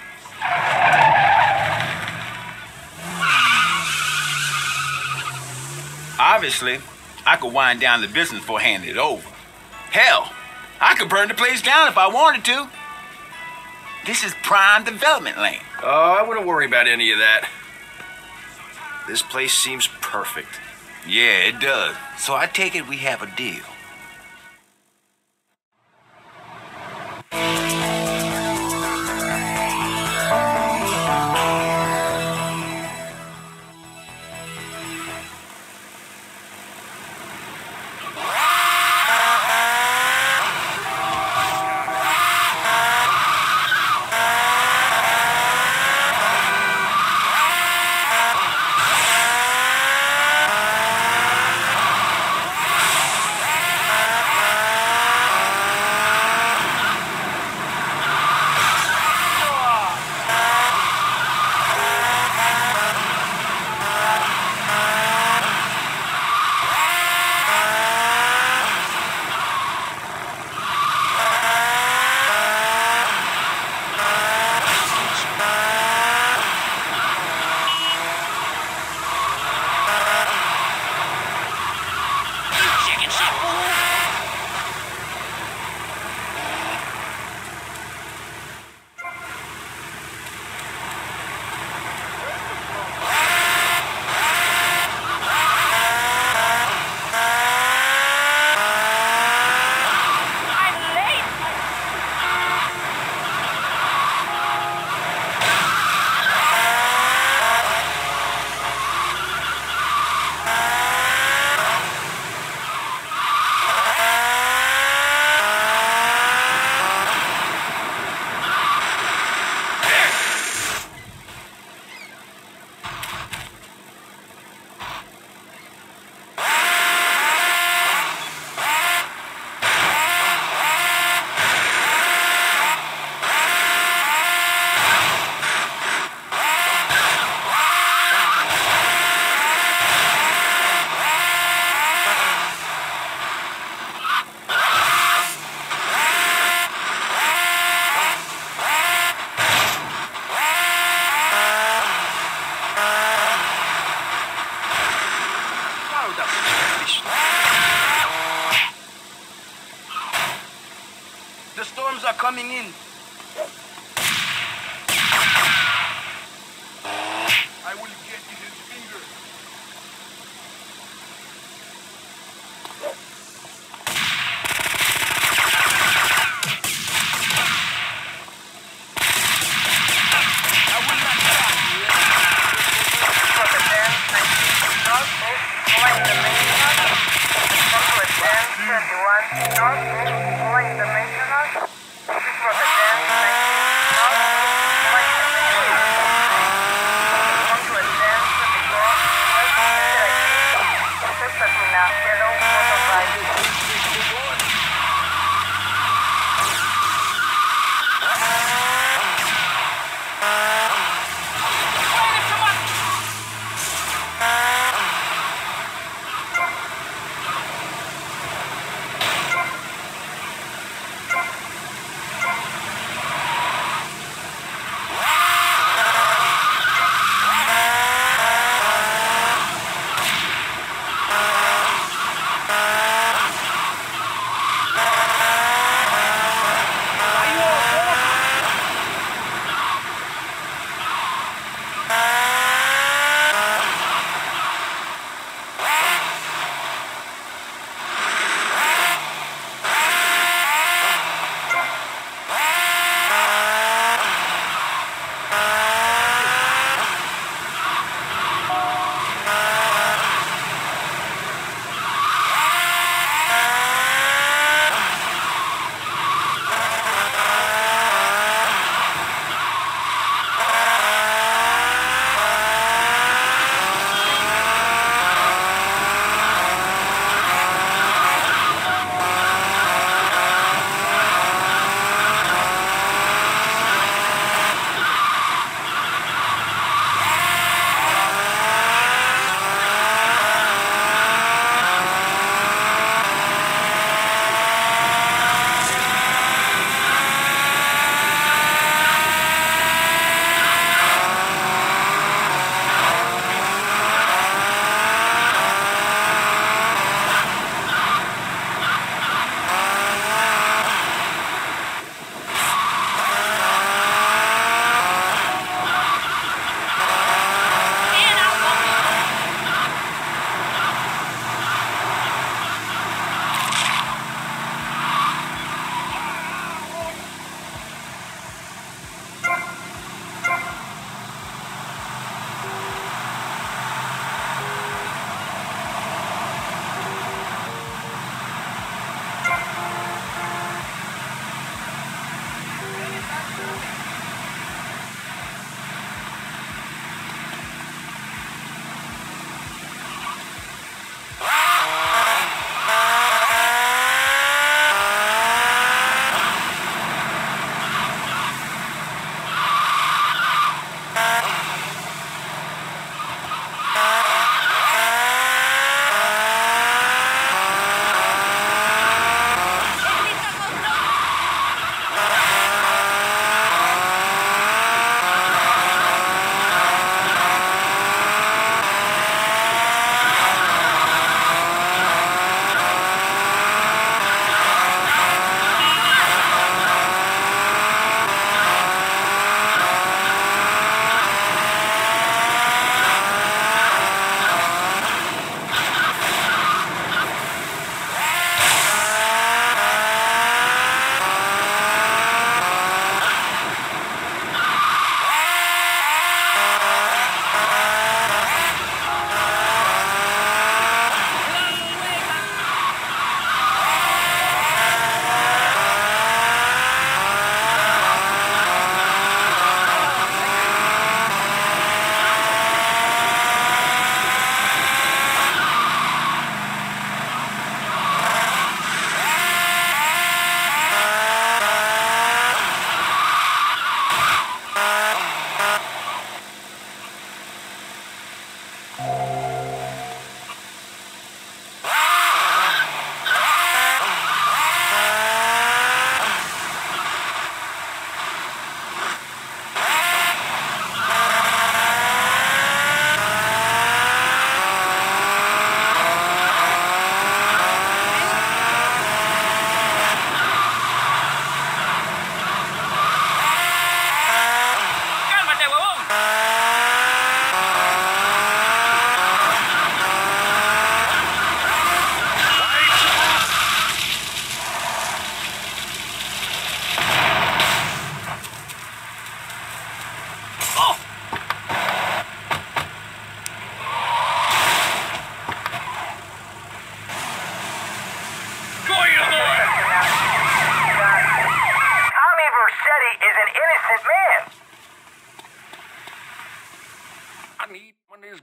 Obviously, I could wind down the business before handing it over. Hell, I could burn the place down if I wanted to. This is prime development land. Oh, I wouldn't worry about any of that. This place seems perfect. Yeah, it does. So I take it we have a deal. I will get in his finger. North,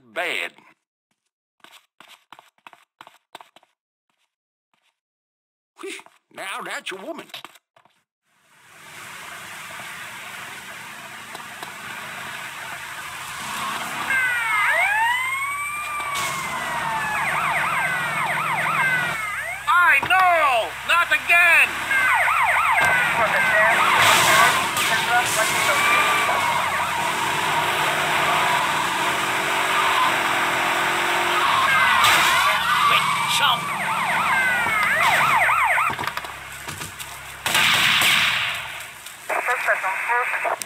bad. Whew, now that's your woman. I know! Not again! For the dance, Central Washington Wait, jump! Suspect on foot.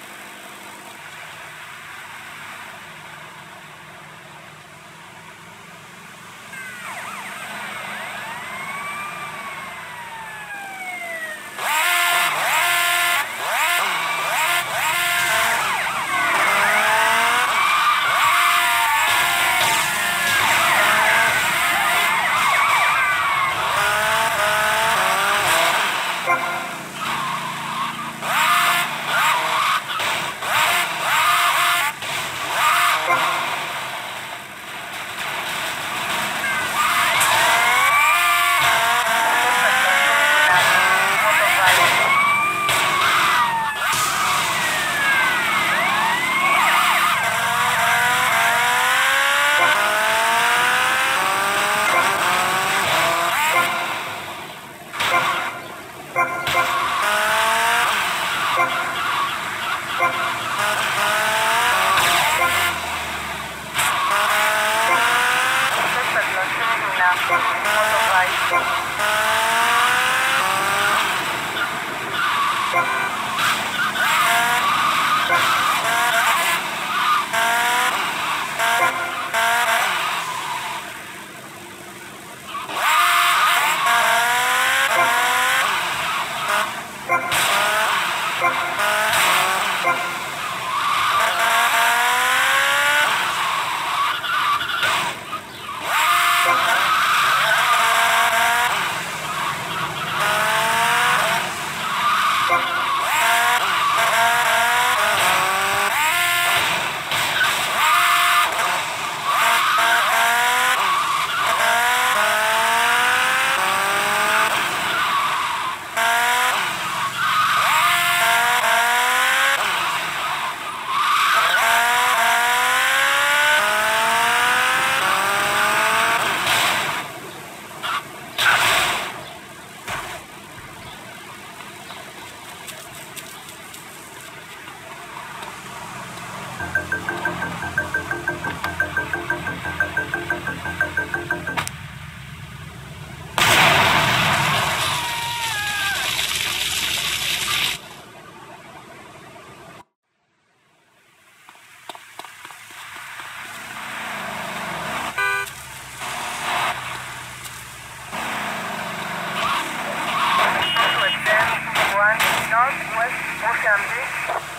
Northwest Mozambique.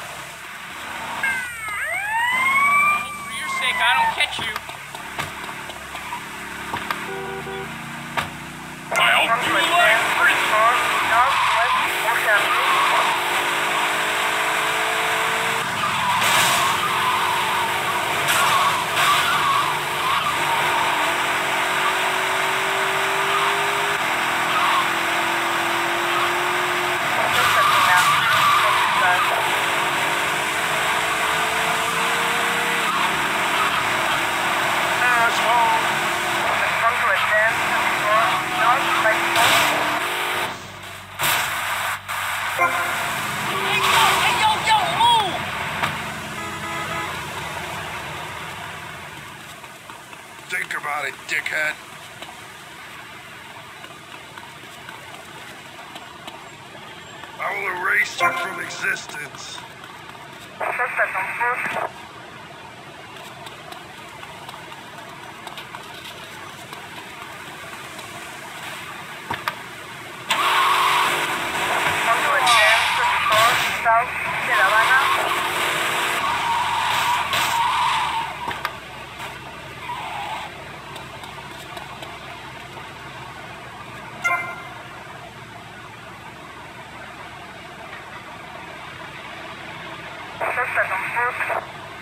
For your sake, I don't catch you. I'll do like Prince. Northwest Mozambique. Think about it, dickhead. I will erase you from existence. Suspect on foot. South de La Habana. Suspect on foot.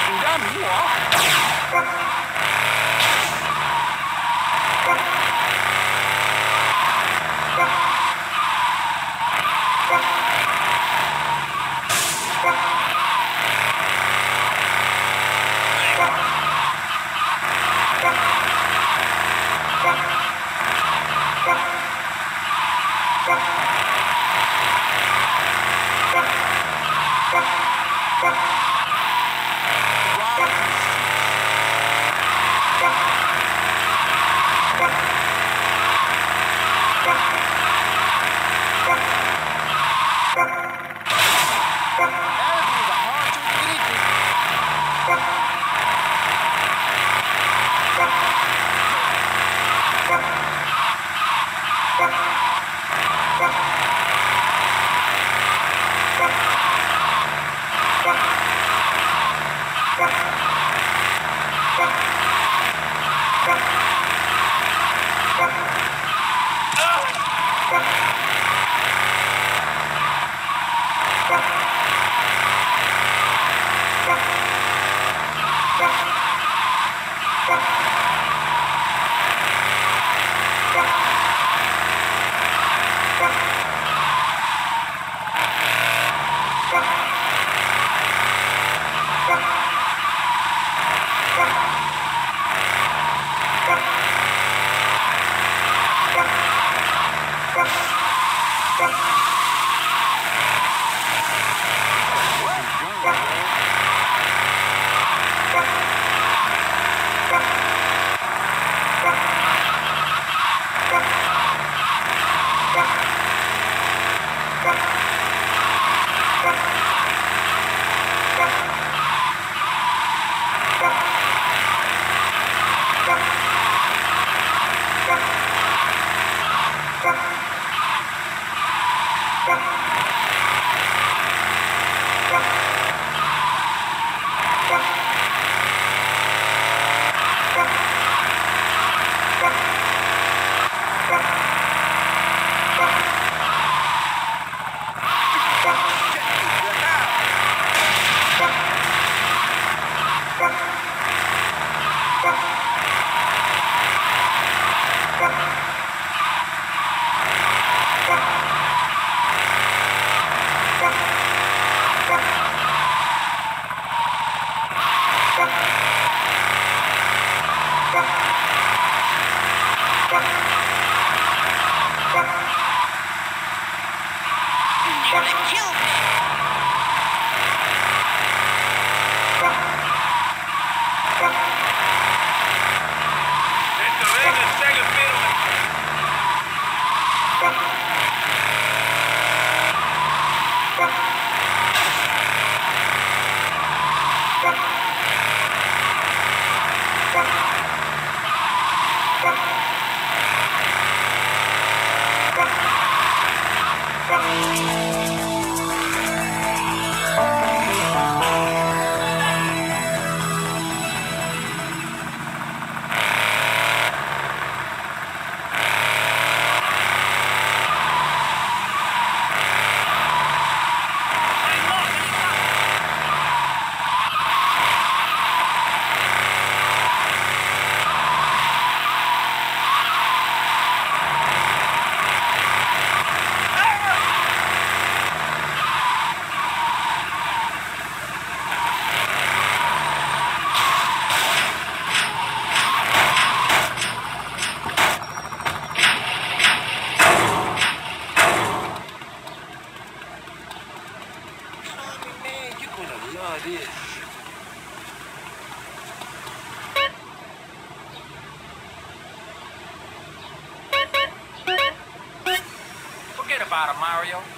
Forget about it, Mario.